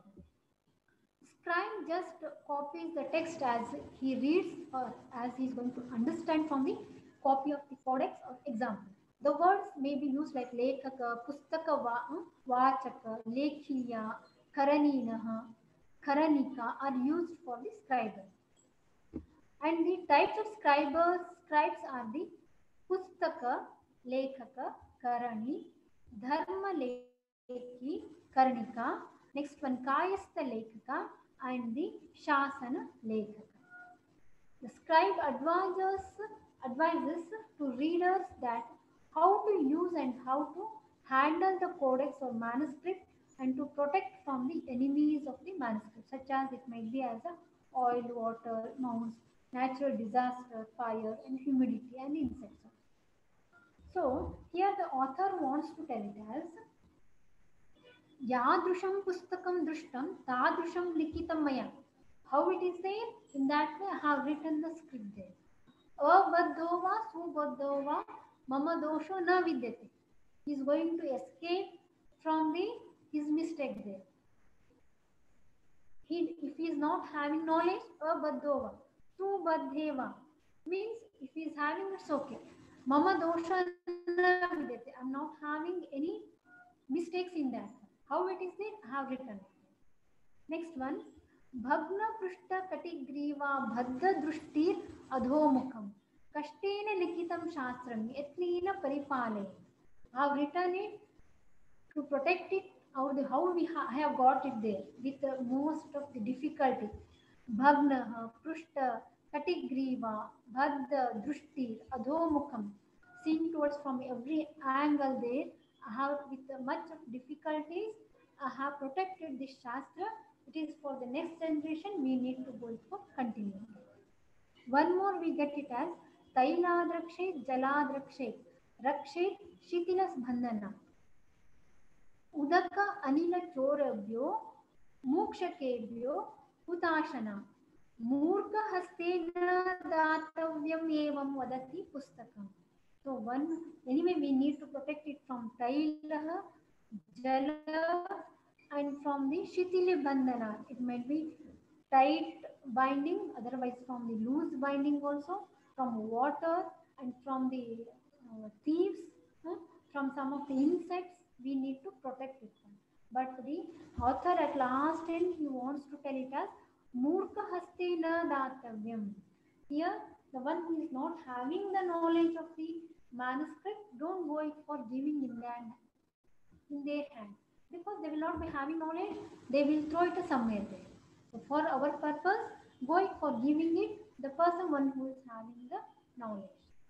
Scribe just copies the text as he reads or as he is going to understand from the copy of the codex or example. The words may be used like lekaka, pustaka vachaka, lekhiya, karaninaha, karanika are used for the scribe. And the types of scribes are the pustaka, lekhaka, karani, dharma lekhi, karnika, next one kayastha lekhaka, and the shasana lekhaka. The scribe advises to readers that how to use and how to handle the codex or manuscript and to protect from the enemies of the manuscript, such as it might be as a oil, water, mouse, natural disaster, fire, and humidity and insects. So here the author wants to tell it as Yadrusham pustakam drushtam tadrusham likitam maya. How it is there? In that way I have written the script there. Abadhova subadhova mama dosho na vidyate. He is going to escape from his mistake there. If he is not having knowledge, abadhova, subadheva means if he is having, it's okay. Mama dosha na vidyate. I am not having any mistakes in that. How it is there? I have written. Next one. Bhagna Prushta Katigriva Bhadda Drushtir Adhomukam Kashtena Likitam Shastram Yatnina Paripale. I have written it to protect it, how we have got it there with most of the difficulty. Bhagna, Prushta, Katigriva, Bhadda, Drushtir, Adhomukam, seen towards from every angle there. I have with much of difficulties, I have protected this Shastra. It is for the next generation, we need to go for continuing. One more we get it as Tailadrakshet, Jaladrakshet, Rakshet, Shitilas Bandhana. Udaka Anila Chorabhyo, Mukshakebhyo, Hutashana. Murka Hastena Datavyam Evam Vadati Pustakam. So anyway, we need to protect it from Tailaha, Jala, and from the Shitili Bandhana. It might be tight binding, otherwise from the loose binding also, from water and from the thieves, from some of the insects, we need to protect it from. But the author at last end, he wants to tell it as Murka Hastena Datavyam. Here, the one who is not having the knowledge of the manuscript, don't go for giving in their hand, because they will not be having knowledge, they will throw it somewhere there. So for our purpose, go for giving it the person one who is having the knowledge.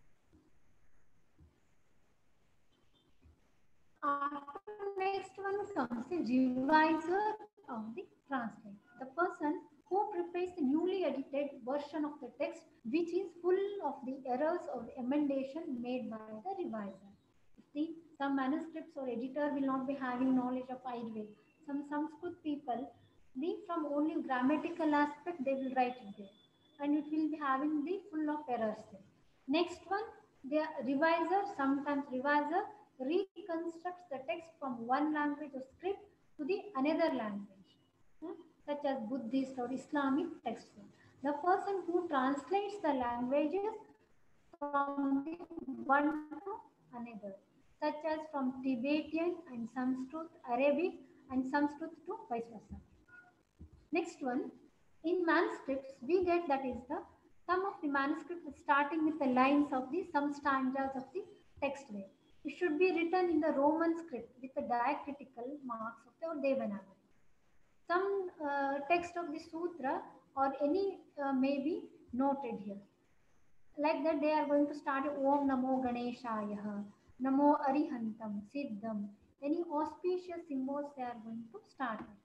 After next one comes the reviser of the translate. The person who prepares the newly edited version of the text which is full of the errors or emendation made by the reviser. See, some manuscripts or editor will not be having knowledge of Ayurveda. Some Sanskrit people, from only grammatical aspect, they will write it there. And it will be having the full of errors there. Next one, the reviser, sometimes reviser reconstructs the text from one language or script to the another language, such as Buddhist or Islamic text. The person who translates the languages from the one to another, such as from Tibetan and Sanskrit, Arabic and Sanskrit to vice versa. Next one, in manuscripts, we get that is some of the manuscripts starting with the lines of some stanzas of the text there. It should be written in the Roman script with the diacritical marks of the Devanagari. Some text of the sutra or any may be noted here. Like that, they are going to start Om Namo Ganeshaya, Namo Arihantam, Siddham. Any auspicious symbols they are going to start with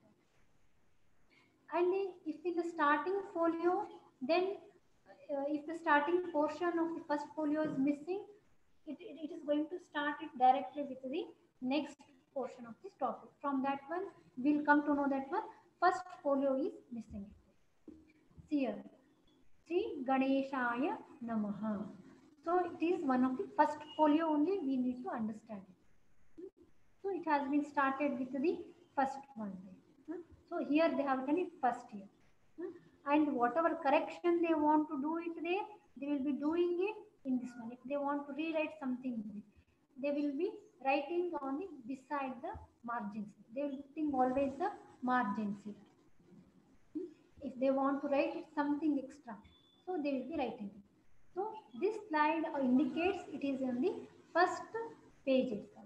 that. And if in the starting folio, then if the starting portion of the first folio is missing, it is going to start it directly with the next portion of this topic. From that one, we'll come to know that one first folio is missing. See here, Sri Ganeshaya Namaha. So it is one of the first folio only, we need to understand it. So it has been started with the first one. So here they have done it first here. And whatever correction they want to do it there, they will be doing it in this one. If they want to rewrite something, they will be writing on the beside the margins. They will be putting always the margins here. If they want to write it something extra, so they will be writing it. So this slide indicates it is on the first page itself.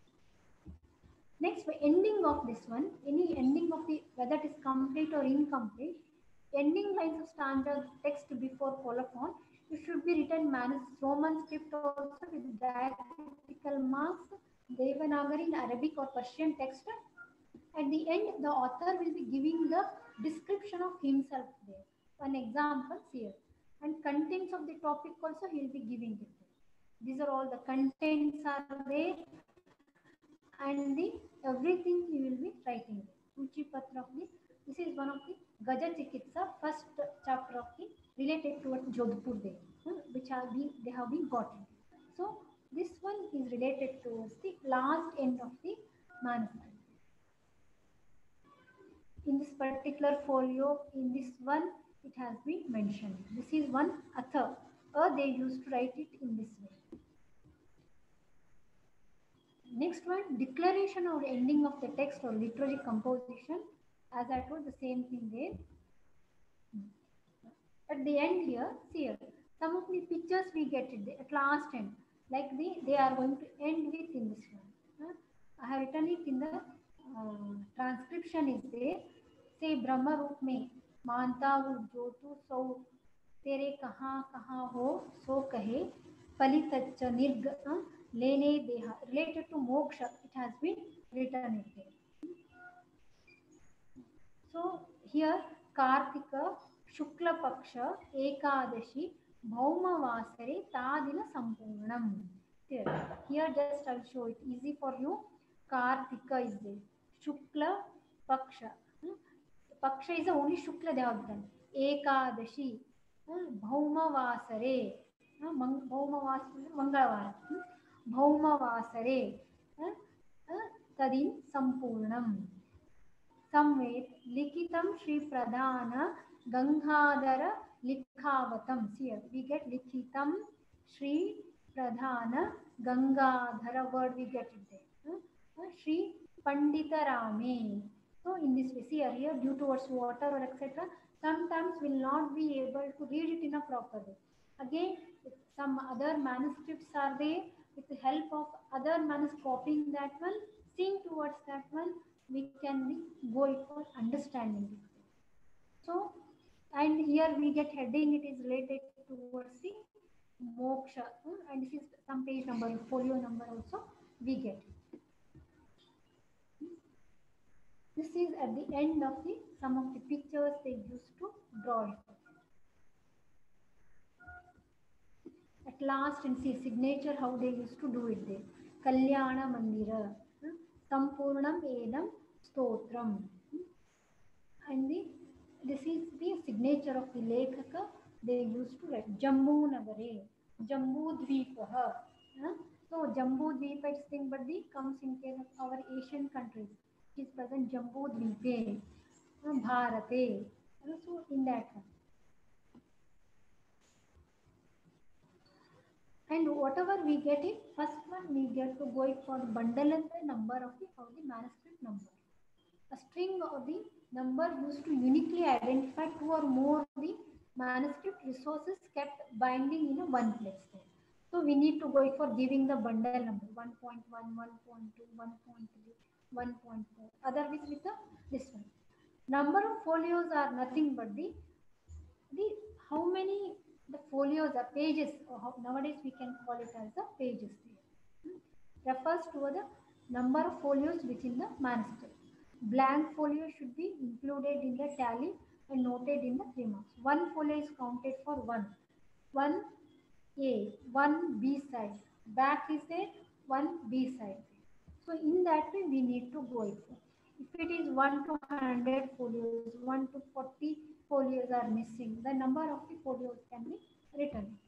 Next, ending of this one, any ending of the, whether it is complete or incomplete, ending lines of stanza text before colophon, it should be written Roman script also with diacritical marks, Devanagari in Arabic or Persian text. At the end, the author will be giving the description of himself there. One example here. And contents of the topic also he will be giving it there. These are all the contents are there. And the everything he will be writing. Uchi Patra of the, this is one of the Gaja Chikitsa, first chapter of the related to Jodhpur there, which they have been gotten. So this one is related towards the last end of the manuscript. In this particular folio, in this one, it has been mentioned. This is one atha. They used to write it in this way. Next one, declaration or ending of the text or literary composition. As I told, the same thing there. At the end here, see here, some of the pictures we get it at last end. Like they are going to end with in this one. I have written it in the transcription is there. Say Brahma Roop में मानता हूँ जो तू सो तेरे कहाँ हो सो कहे फलित निर्ग लेने देहा. Related to moksha, it has been written in there. So here Kartika Shukla Paksha Ekadashi Bhaumavasare Tadina Sampurnam. Here just I'll show it easy for you. Kartika is there. Shukla Paksha. Paksha is only Shukla they have done. Ekadashi Bhaumavasare Bhaumavasare Mangalavara Bhaumavasare Tadin Sampurnam. Samvet Likitam Shri Pradhana Gangadhara Likhavatam. Here we get Likitam Shri Pradhana Gangadhara word we get it there. Shri Pandita Rame. So in this way, see here due towards water or etc. sometimes will not be able to read it in a proper way. Again, some other manuscripts are there. With the help of other manuscripts copying that one, seeing towards that one, we can go it for understanding it. So, and here we get heading, it is related towards the moksha, and this is some page number, folio number also we get. This is at the end of the some of the pictures they used to draw it. At last, and see signature how they used to do it there. Kalyana Mandira, Sampurnam Edam Stotram. And this is the signature of the Lekhaka. They used to write Jammu Nagare, Jambu Dvipaha. So Jambu Dvipa is thing, but the comes in case of our Asian countries. It is present Jambu Dvipe, Bharate. So in that one. And whatever we get it, first one we get to go it for the bundle and the number of the manuscript number. A string of the number used to uniquely identify two or more the manuscript resources kept binding in a one place there. So we need to go for giving the bundle number 1.1, 1.2, 1.3, 1.4. Otherwise with this one. Number of folios are nothing but the how many the folios are pages, or how, nowadays we can call it as the pages there. Refers to the number of folios within the manuscript. Blank folio should be included in the tally and noted in the remarks. One folio is counted for one A, one B side. Back is there, one B side. So in that way we need to go it for. If it is 1 to 100 folios, 1 to 40 folios are missing, the number of the folios can be written.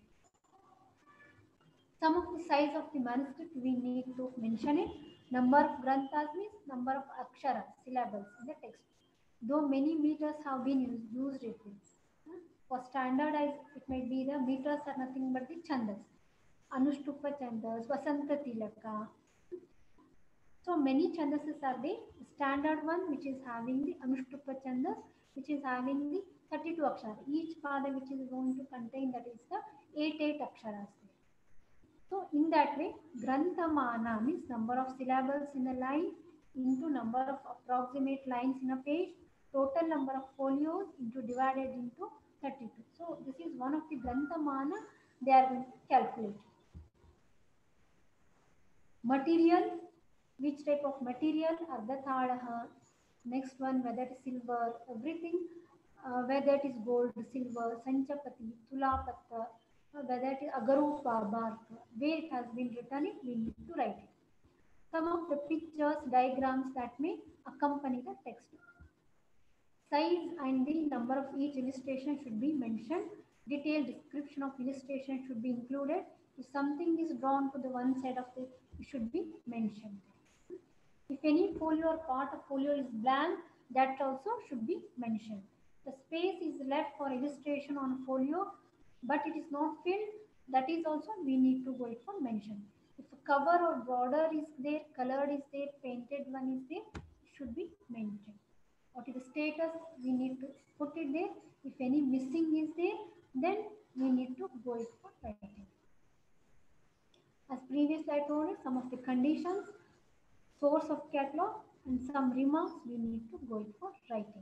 Some of the size of the manuscript we need to mention it. Number of granthas means number of aksharas, syllables in the text. Though many meters have been used it is. For standardized, it might be the meters are nothing but the chandas. Anushtupa chandas, Vasanta Tilaka. So many chandas are the standard one which is having the Anushtupa chandas, which is having the 32 akshara. Each pada which is going to contain that is the 8 aksharas. So in that way, Granthamana means number of syllables in a line into number of approximate lines in a page, total number of folios into divided into 32. So this is one of the Granthamana they are going to calculate. Material, which type of material? Ardhathalaha. Next one, whether it is silver, everything, whether it is gold, silver, Sanchapati, Tulapatta, whether it is Agarupa bark, where it has been written, we need to write it. Some of the pictures, diagrams that may accompany the text. Size and the number of each illustration should be mentioned. Detailed description of illustration should be included. If something is drawn to the one side of it, it should be mentioned. If any folio or part of folio is blank, that also should be mentioned. The space is left for illustration on folio, but it is not filled. That is also we need to go it for mention. If a cover or border is there, colored is there, painted one is there, it should be mentioned. What is the status? We need to put it there. If any missing is there, then we need to go it for writing. As previously I told you, some of the conditions, source of catalog, and some remarks we need to go it for writing.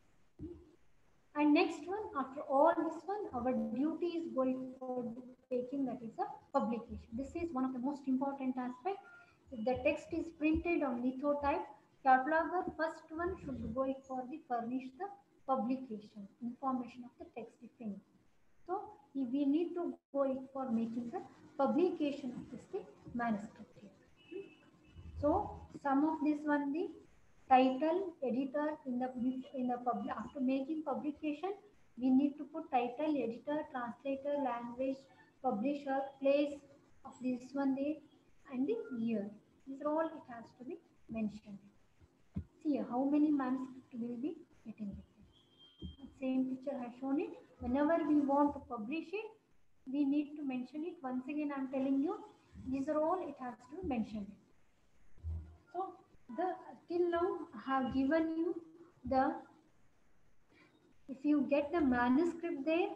And next one, after all this one, our duty is going for taking, that is a publication. This is one of the most important aspects. If the text is printed on lithotype, cataloger first one should go for the furnish the publication, information of the text if any. So we need to go for making the publication of this manuscript here. So some of this one, the title, editor in the after making publication, we need to put title, editor, translator, language, publisher, place of this one, the and the year. These are all it has to be mentioned. See how many manuscripts will be getting it. Same picture I have shown it. Whenever we want to publish it, we need to mention it. Once again, I am telling you, these are all it has to be mentioned. So till now I have given you the, if you get the manuscript there,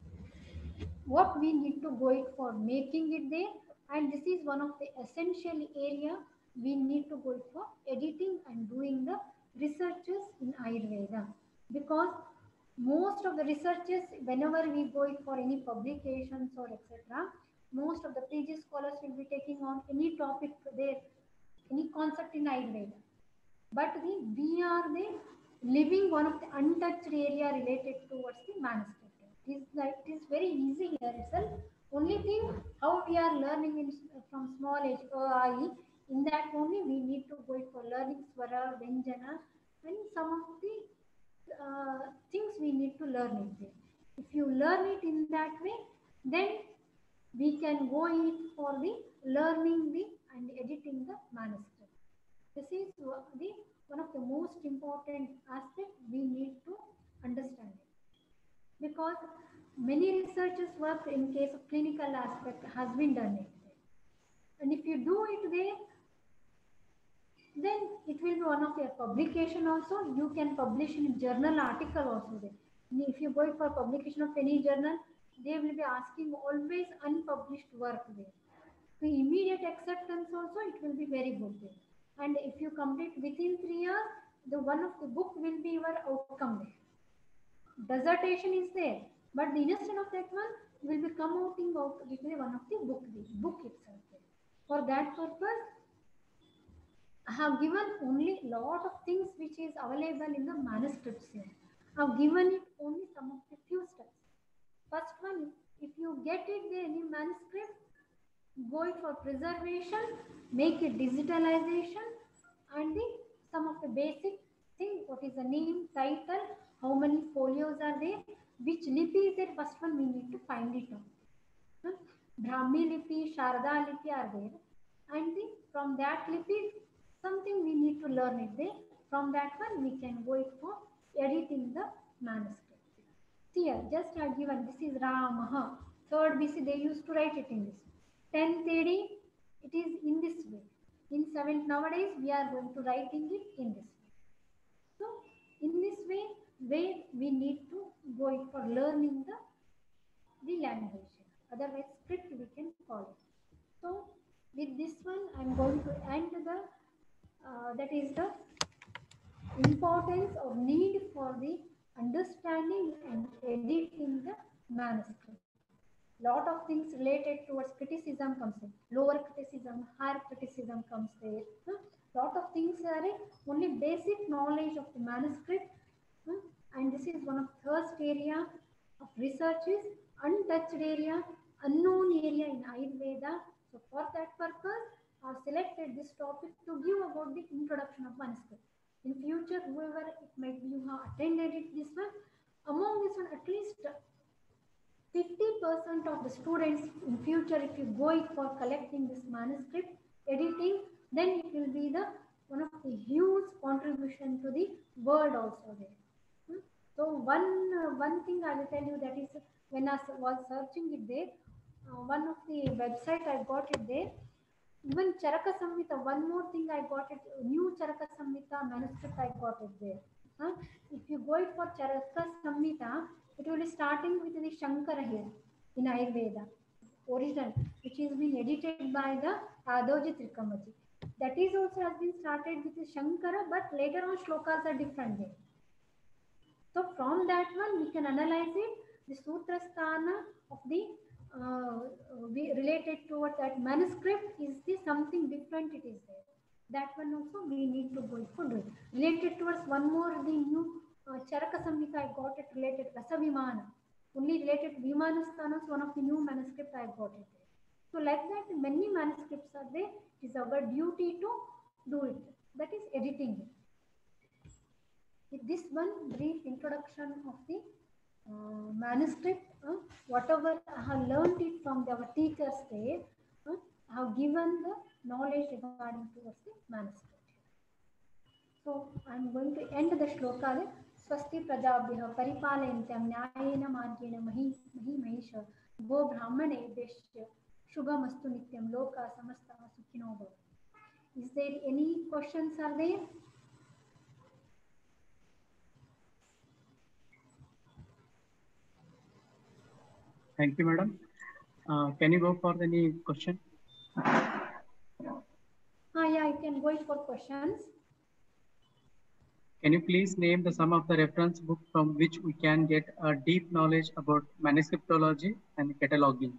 what we need to go it for making it there, and this is one of the essential area we need to go it for editing and doing the researches in Ayurveda, because most of the researches, whenever we go it for any publications or etc., most of the PG scholars will be taking on any topic there, any concept in Ayurveda. But we are the living one of the untouched area related towards the manuscript. It is very easy here itself. Only thing how we are learning from small age, I, in that only we need to go for learning Swara, Vyanjana, and some of the things we need to learn it there. If you learn it in that way, then we can go in for the learning the and editing the manuscript. This is one of the most important aspects we need to understand it. Because many researchers work in case of clinical aspect has been done it. And if you do it there, then it will be one of your publication also. You can publish in journal article also there. If you go for publication of any journal, they will be asking always unpublished work there. So immediate acceptance also it will be very good there. And if you complete within 3 years, the one of the book will be your outcome there. Dissertation is there, but the instead of that one will be come out with one of the book itself there. For that purpose, I have given only lot of things which is available in the manuscripts here. I have given it only some of the few steps. First one, if you get it there in manuscript, go it for preservation, make it digitalization, and some of the basic thing, what is the name, title, how many folios are there, which lipi is there, first one we need to find it out. Brahmi lipi, Sharda lipi are there, and from that lipi, something we need to learn it there. From that one, we can go it for editing the manuscript. See here, just I have given, this is Ramaha. 3rd BC, they used to write it in this. 10th AD, it is in this way. In 7th, nowadays, we are going to writing it in this way. So, in this way, where we need to go it for learning the language. Otherwise, script we can call it. So, with this one, I am going to end that is the importance or need for the understanding and editing the manuscript. Lot of things related towards criticism comes in. Lower criticism, higher criticism comes there. Lot of things are only basic knowledge of the manuscript. And this is one of first area of research is untouched area, unknown area in Ayurveda. So for that purpose, I have selected this topic to give about the introduction of manuscript. In future, whoever it might be, you have attended it this one. Among this one, at least 50% of the students in future, if you go it for collecting this manuscript, editing, then it will be the one of the huge contribution to the world also there. So one thing I will tell you, that is when I was searching it there, one of the website I got it there. Even Charaka Samhita, one more thing I got it, new Charaka Samhita manuscript I got it there. If you go it for Charaka Samhita, it will be starting with the Shankara here in Ayurveda, original, which is been edited by the Adoji Trikamaji. That is also has been started with the Shankara, but later on shlokas are different there. So from that one we can analyze it, the Sutra Sthana of the related towards that manuscript is the something different it is there. That one also we need to go for doing. Related towards one more, the new Charaka Samhita I got it related Rasa Vimana. Only related to Vimana Sthanas, one of the new manuscript I got it there. So like that many manuscripts are there. It is our duty to do it. That is editing it. With this one brief introduction of the manuscript, whatever I have learned it from our teachers there, I have given the knowledge regarding towards the manuscript. So I am going to end the shloka. Swasti prajabhyah paripalayantyam nyayena margena mahi mahisha go brahmane deshya shubhamastu nityam loka samasta sukhino bhavantu. Is there any questions are there? Thank you, madam. Can you go for any question? Yeah, I can go for questions. Can you please name the some of the reference book from which we can get a deep knowledge about manuscriptology and cataloging?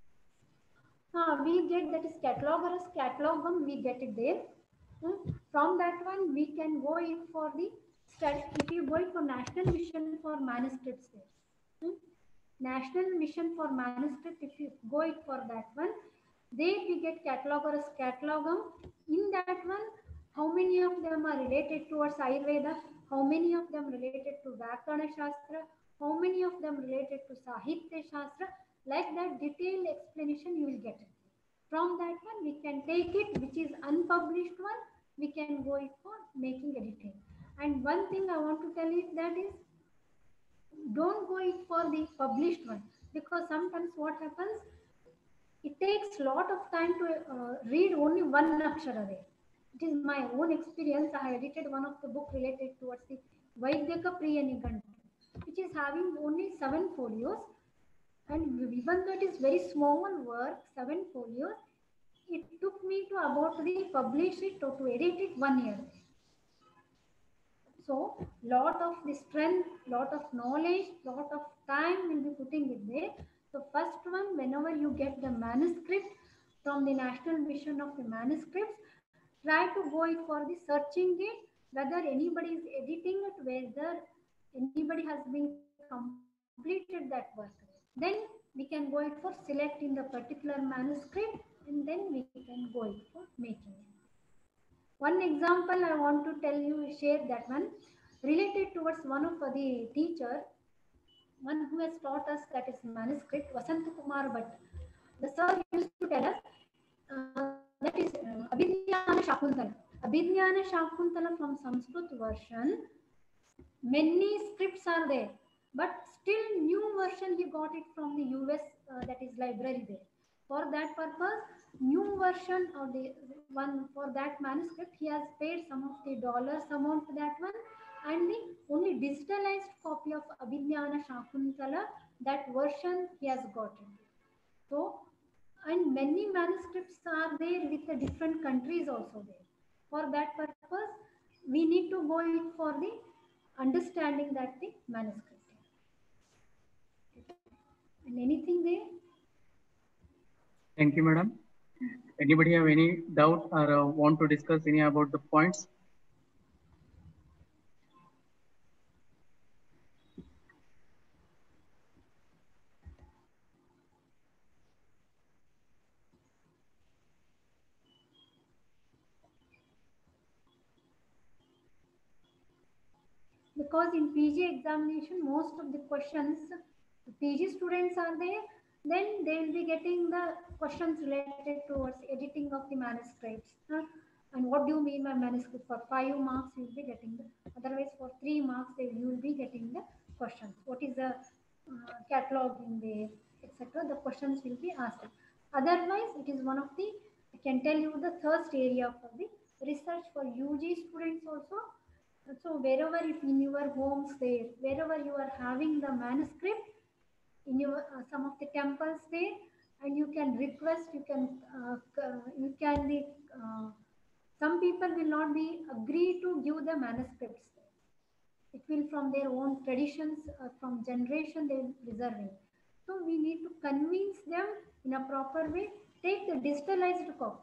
We get that is catalogers, catalogum, we get it there. From that one, we can go in for the study. If you go in for National Mission for Manuscripts there. National Mission for Manuscript, if you go it for that one, there we get catalogers, catalogum. In that one, how many of them are related towards Ayurveda, how many of them related to Vyakana Shastra, how many of them related to Sahitya Shastra, like that detailed explanation you will get it. From that one, we can take it, which is unpublished one, we can go it for making editing. And one thing I want to tell you that is, don't go it for the published one, because sometimes what happens, it takes lot of time to read only one akshara there. It is my own experience. I edited one of the book related towards the Vaidyaka Priya Nigantu, which is having only 7 folios, And even though it is very small work, 7 folios, it took me to about the publish it or to edit it 1 year. So lot of the strength, lot of knowledge, lot of time will be putting it there. So first one, whenever you get the manuscript from the National Mission of the Manuscripts, try to go it for the searching it, whether anybody is editing it, whether anybody has been completed that work. Then we can go it for selecting the particular manuscript, and then we can go it for making it. One example I want to tell you, share that one, related towards one of the teacher, one who has taught us, that is manuscript, Vasant Kumar Bhatt. The sir used to tell us, that is Abhidhyana Shakuntala. Abhidhyana Shakuntala from Sanskrit version, many scripts are there, but still new version he got it from the US, that is library there. For that purpose, new version of the one for that manuscript, he has paid some of the dollars amount for that one, and the only digitalized copy of Abhidhyana Shakuntala, that version he has gotten. So, and many manuscripts are there with the different countries also there. For that purpose, we need to go in for the understanding that the manuscript. And anything there? Thank you, madam. Anybody have any doubt or want to discuss any about the points? Because in PG examination, most of the questions, PG students are there, then they will be getting the questions related towards editing of the manuscripts. And what do you mean by manuscript? For 5 marks, you will be getting the, otherwise for 3 marks, you will be getting the questions. What is the catalog in there, etc. The questions will be asked. Otherwise, it is one of the, I can tell you, the thirst area for the research for UG students also. So wherever, if in your homes there, wherever you are having the manuscript, in your some of the temples there, and you can request, you can be, some people will not be agree to give the manuscripts. It will from their own traditions, from generation they will preserve it. So we need to convince them in a proper way, take the digitalized copy,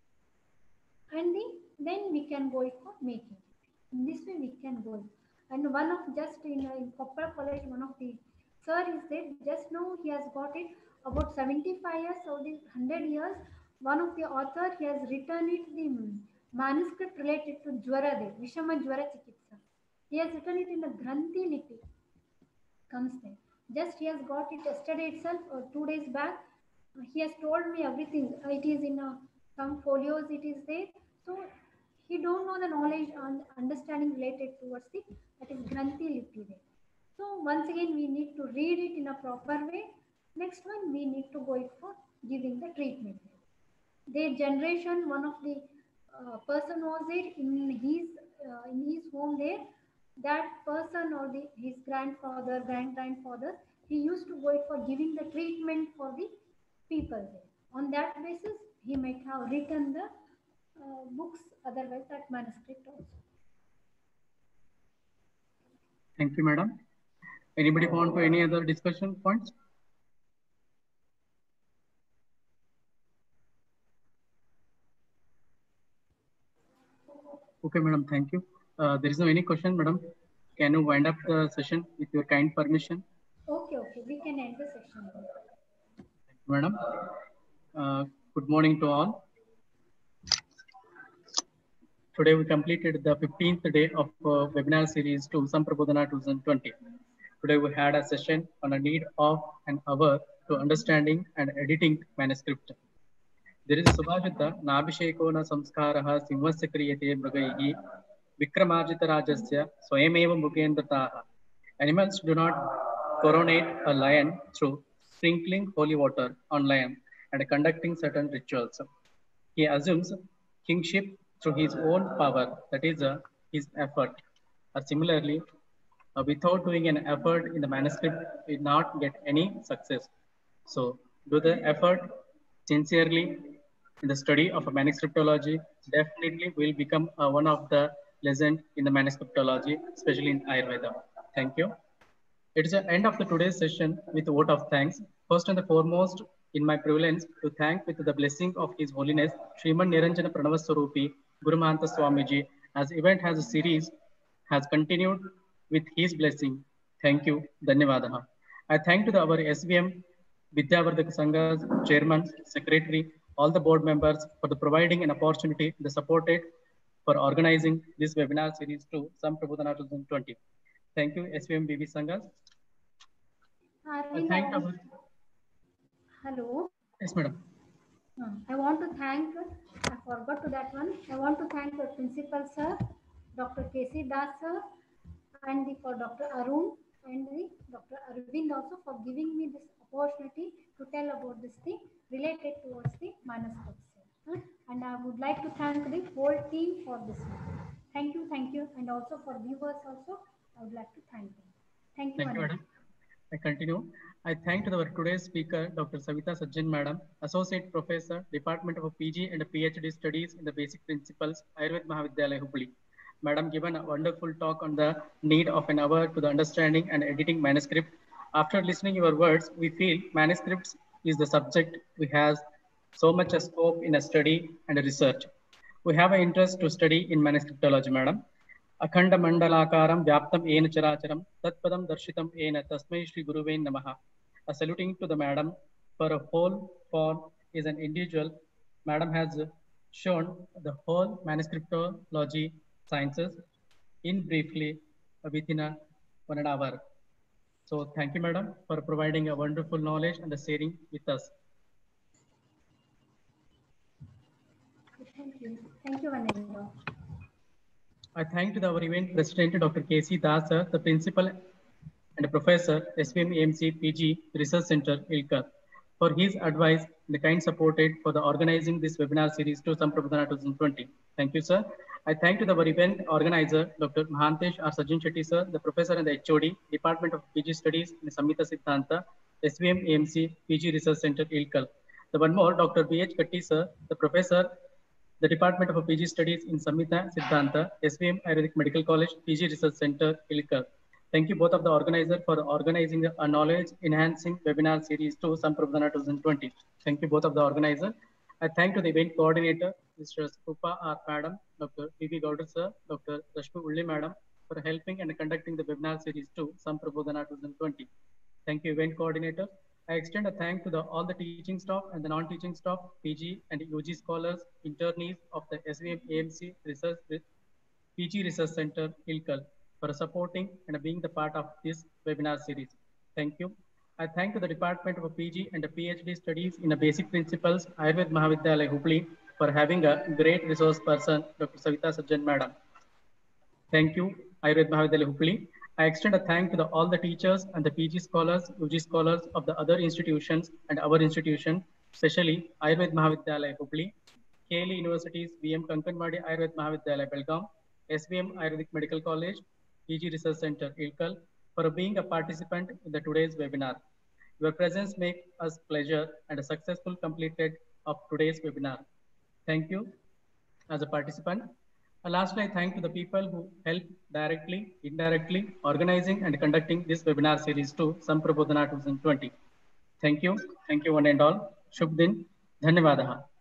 and then we can go for making. In this way we can go. And one of, just in Koppal College, one of the sir is there, just now he has got it about 75 years or the 100 years. One of the author, he has written it, the manuscript related to Jwara there, Vishama Jwara Chikitsa. He has written it in the Granthi Lipi, comes there. Just he has got it yesterday itself or 2 days back. He has told me everything. It is in some folios, it is there. So he don't know the knowledge and understanding related towards the, that is Granthi Lipi there. So once again, we need to read it in a proper way. Next one, we need to go it for giving the treatment. Their generation, one of the person was there in his home there. That person or his grandfather, grandfather, he used to go it for giving the treatment for the people there. On that basis, he might have written the books, otherwise that manuscript also. Thank you, madam. Anybody want to any other discussion points? Okay, madam, thank you. There is no any question, madam. Can you wind up the session with your kind permission? Okay, we can end the session. Thank you, madam. Good morning to all. Today we completed the 15th day of webinar series to Samprabodhana 2020. Today we had a session on a need of an hour to understanding and editing manuscript. There is a subhajita nabhisheko na samskaraha simhasya kriyate mrugaihi vikramarjita rajasya swayameva mrugendrataha. Animals do not coronate a lion through sprinkling holy water on lion and conducting certain rituals. He assumes kingship through his own power, that is his effort. Similarly, without doing an effort in the manuscript, we not get any success. So do the effort sincerely in the study of a manuscriptology. Definitely will become one of the legend in the manuscriptology, especially in Ayurveda. Thank you. It is the end of the today's session with a vote of thanks. First and the foremost, in my privilege to thank with the blessing of His Holiness Sriman Niranjana Pranavaswarupi Guru Mahanta Swamiji, as event has a series has continued with his blessing. Thank you. Dhanyavadaha. I thank to our SVM Vidyavardhaka Sangha's chairman, secretary, all the board members for the providing an opportunity, the supported for organizing this webinar series to Samprabodhana 2020. Thank you, SVM BB Sangha. I Arvind, thank our. hello. Yes, madam. I want to thank, I forgot to that one. I want to thank the principal sir, Dr. K.C. Das sir, and for Dr. Arun and Dr. Arvind also for giving me this opportunity to tell about this thing related towards the manuscripts. And I would like to thank the whole team for this one. Thank you, and also for viewers also, I would like to thank them. Thank you, Thank you, madam. I continue. I thank our today's speaker, Dr. Savita Sajjan, Madam, Associate Professor, Department of PG and PhD Studies in the Basic Principles, Ayurveda Mahavidyalaya, Hubli. Madam given a wonderful talk on the need of an hour to the understanding and editing manuscript. After listening your words, we feel manuscripts is the subject we have so much a scope in a study and a research. We have an interest to study in manuscriptology, Madam. अखंड मंडलाकारं व्याप्तं येन चराचरं तत्पदं दर्शितं येन तस्मै श्री गुरुवे नमः. A saluting to the madam for a whole form is an individual. Madam has shown the whole manuscriptology sciences in briefly within a 1.5 hours. So thank you, madam, for providing a wonderful knowledge and sharing with us. Thank you, Vanendra. I thank our event president, Dr. K.C. Das, the principal and professor, SVM AMC PG Research Center, Ilkar, for his advice and the kind supported for the organizing this webinar series to Samprabodhana 2020. Thank you, sir. I thank to our event organizer, Dr. Mahantesh R. Sajjan Shetty, sir, the professor and the HOD, Department of PG Studies in Samhita Siddhanta, SVM AMC PG Research Center, Ilkar. The one more, Dr. B.H. Katti, sir, the professor, the Department of PG Studies in Samhita Siddhanta, SVM Ayurvedic Medical College, PG Research Center, Ilkar. Thank you both of the organizer for organizing a knowledge enhancing webinar series to Samprabodhana 2020. Thank you both of the organizer. I thank to the event coordinator, Mr. Krupa R. Madam, Dr. P.V. Gowda sir, Dr. Rashmi Ulli Madam for helping and conducting the webinar series to Samprabodhana 2020. Thank you, event coordinator. I extend a thank to all the teaching staff and the non-teaching staff, PG and UG scholars, internees of the SVM AMC Research PG Research Center, Ilkal, for supporting and being the part of this webinar series. Thank you. I thank to the Department of PG and the PhD Studies in the Basic Principles, Ayurveda Mahavidyalaya, Hubli, for having a great resource person, Dr. Savita Sajjan, Madam. Thank you, Ayurveda Mahavidyalaya, Hubli. I extend a thank to all the teachers and the PG scholars, UG scholars of the other institutions and our institution, especially Ayurveda Mahavidyalaya, Hubli, KLE Universities, VM Kankanwadi Ayurveda Mahavidyalaya, Belgaum, SVM Ayurvedic Medical College, PG Research Center, Ilkal, for being a participant in the today's webinar. Your presence makes us pleasure and a successful completed of today's webinar. Thank you as a participant. Lastly, I thank to the people who helped directly, indirectly, organizing and conducting this webinar series to Samprabodhana 2020. Thank you one and all. Shubh Din. Dhanyavadaha.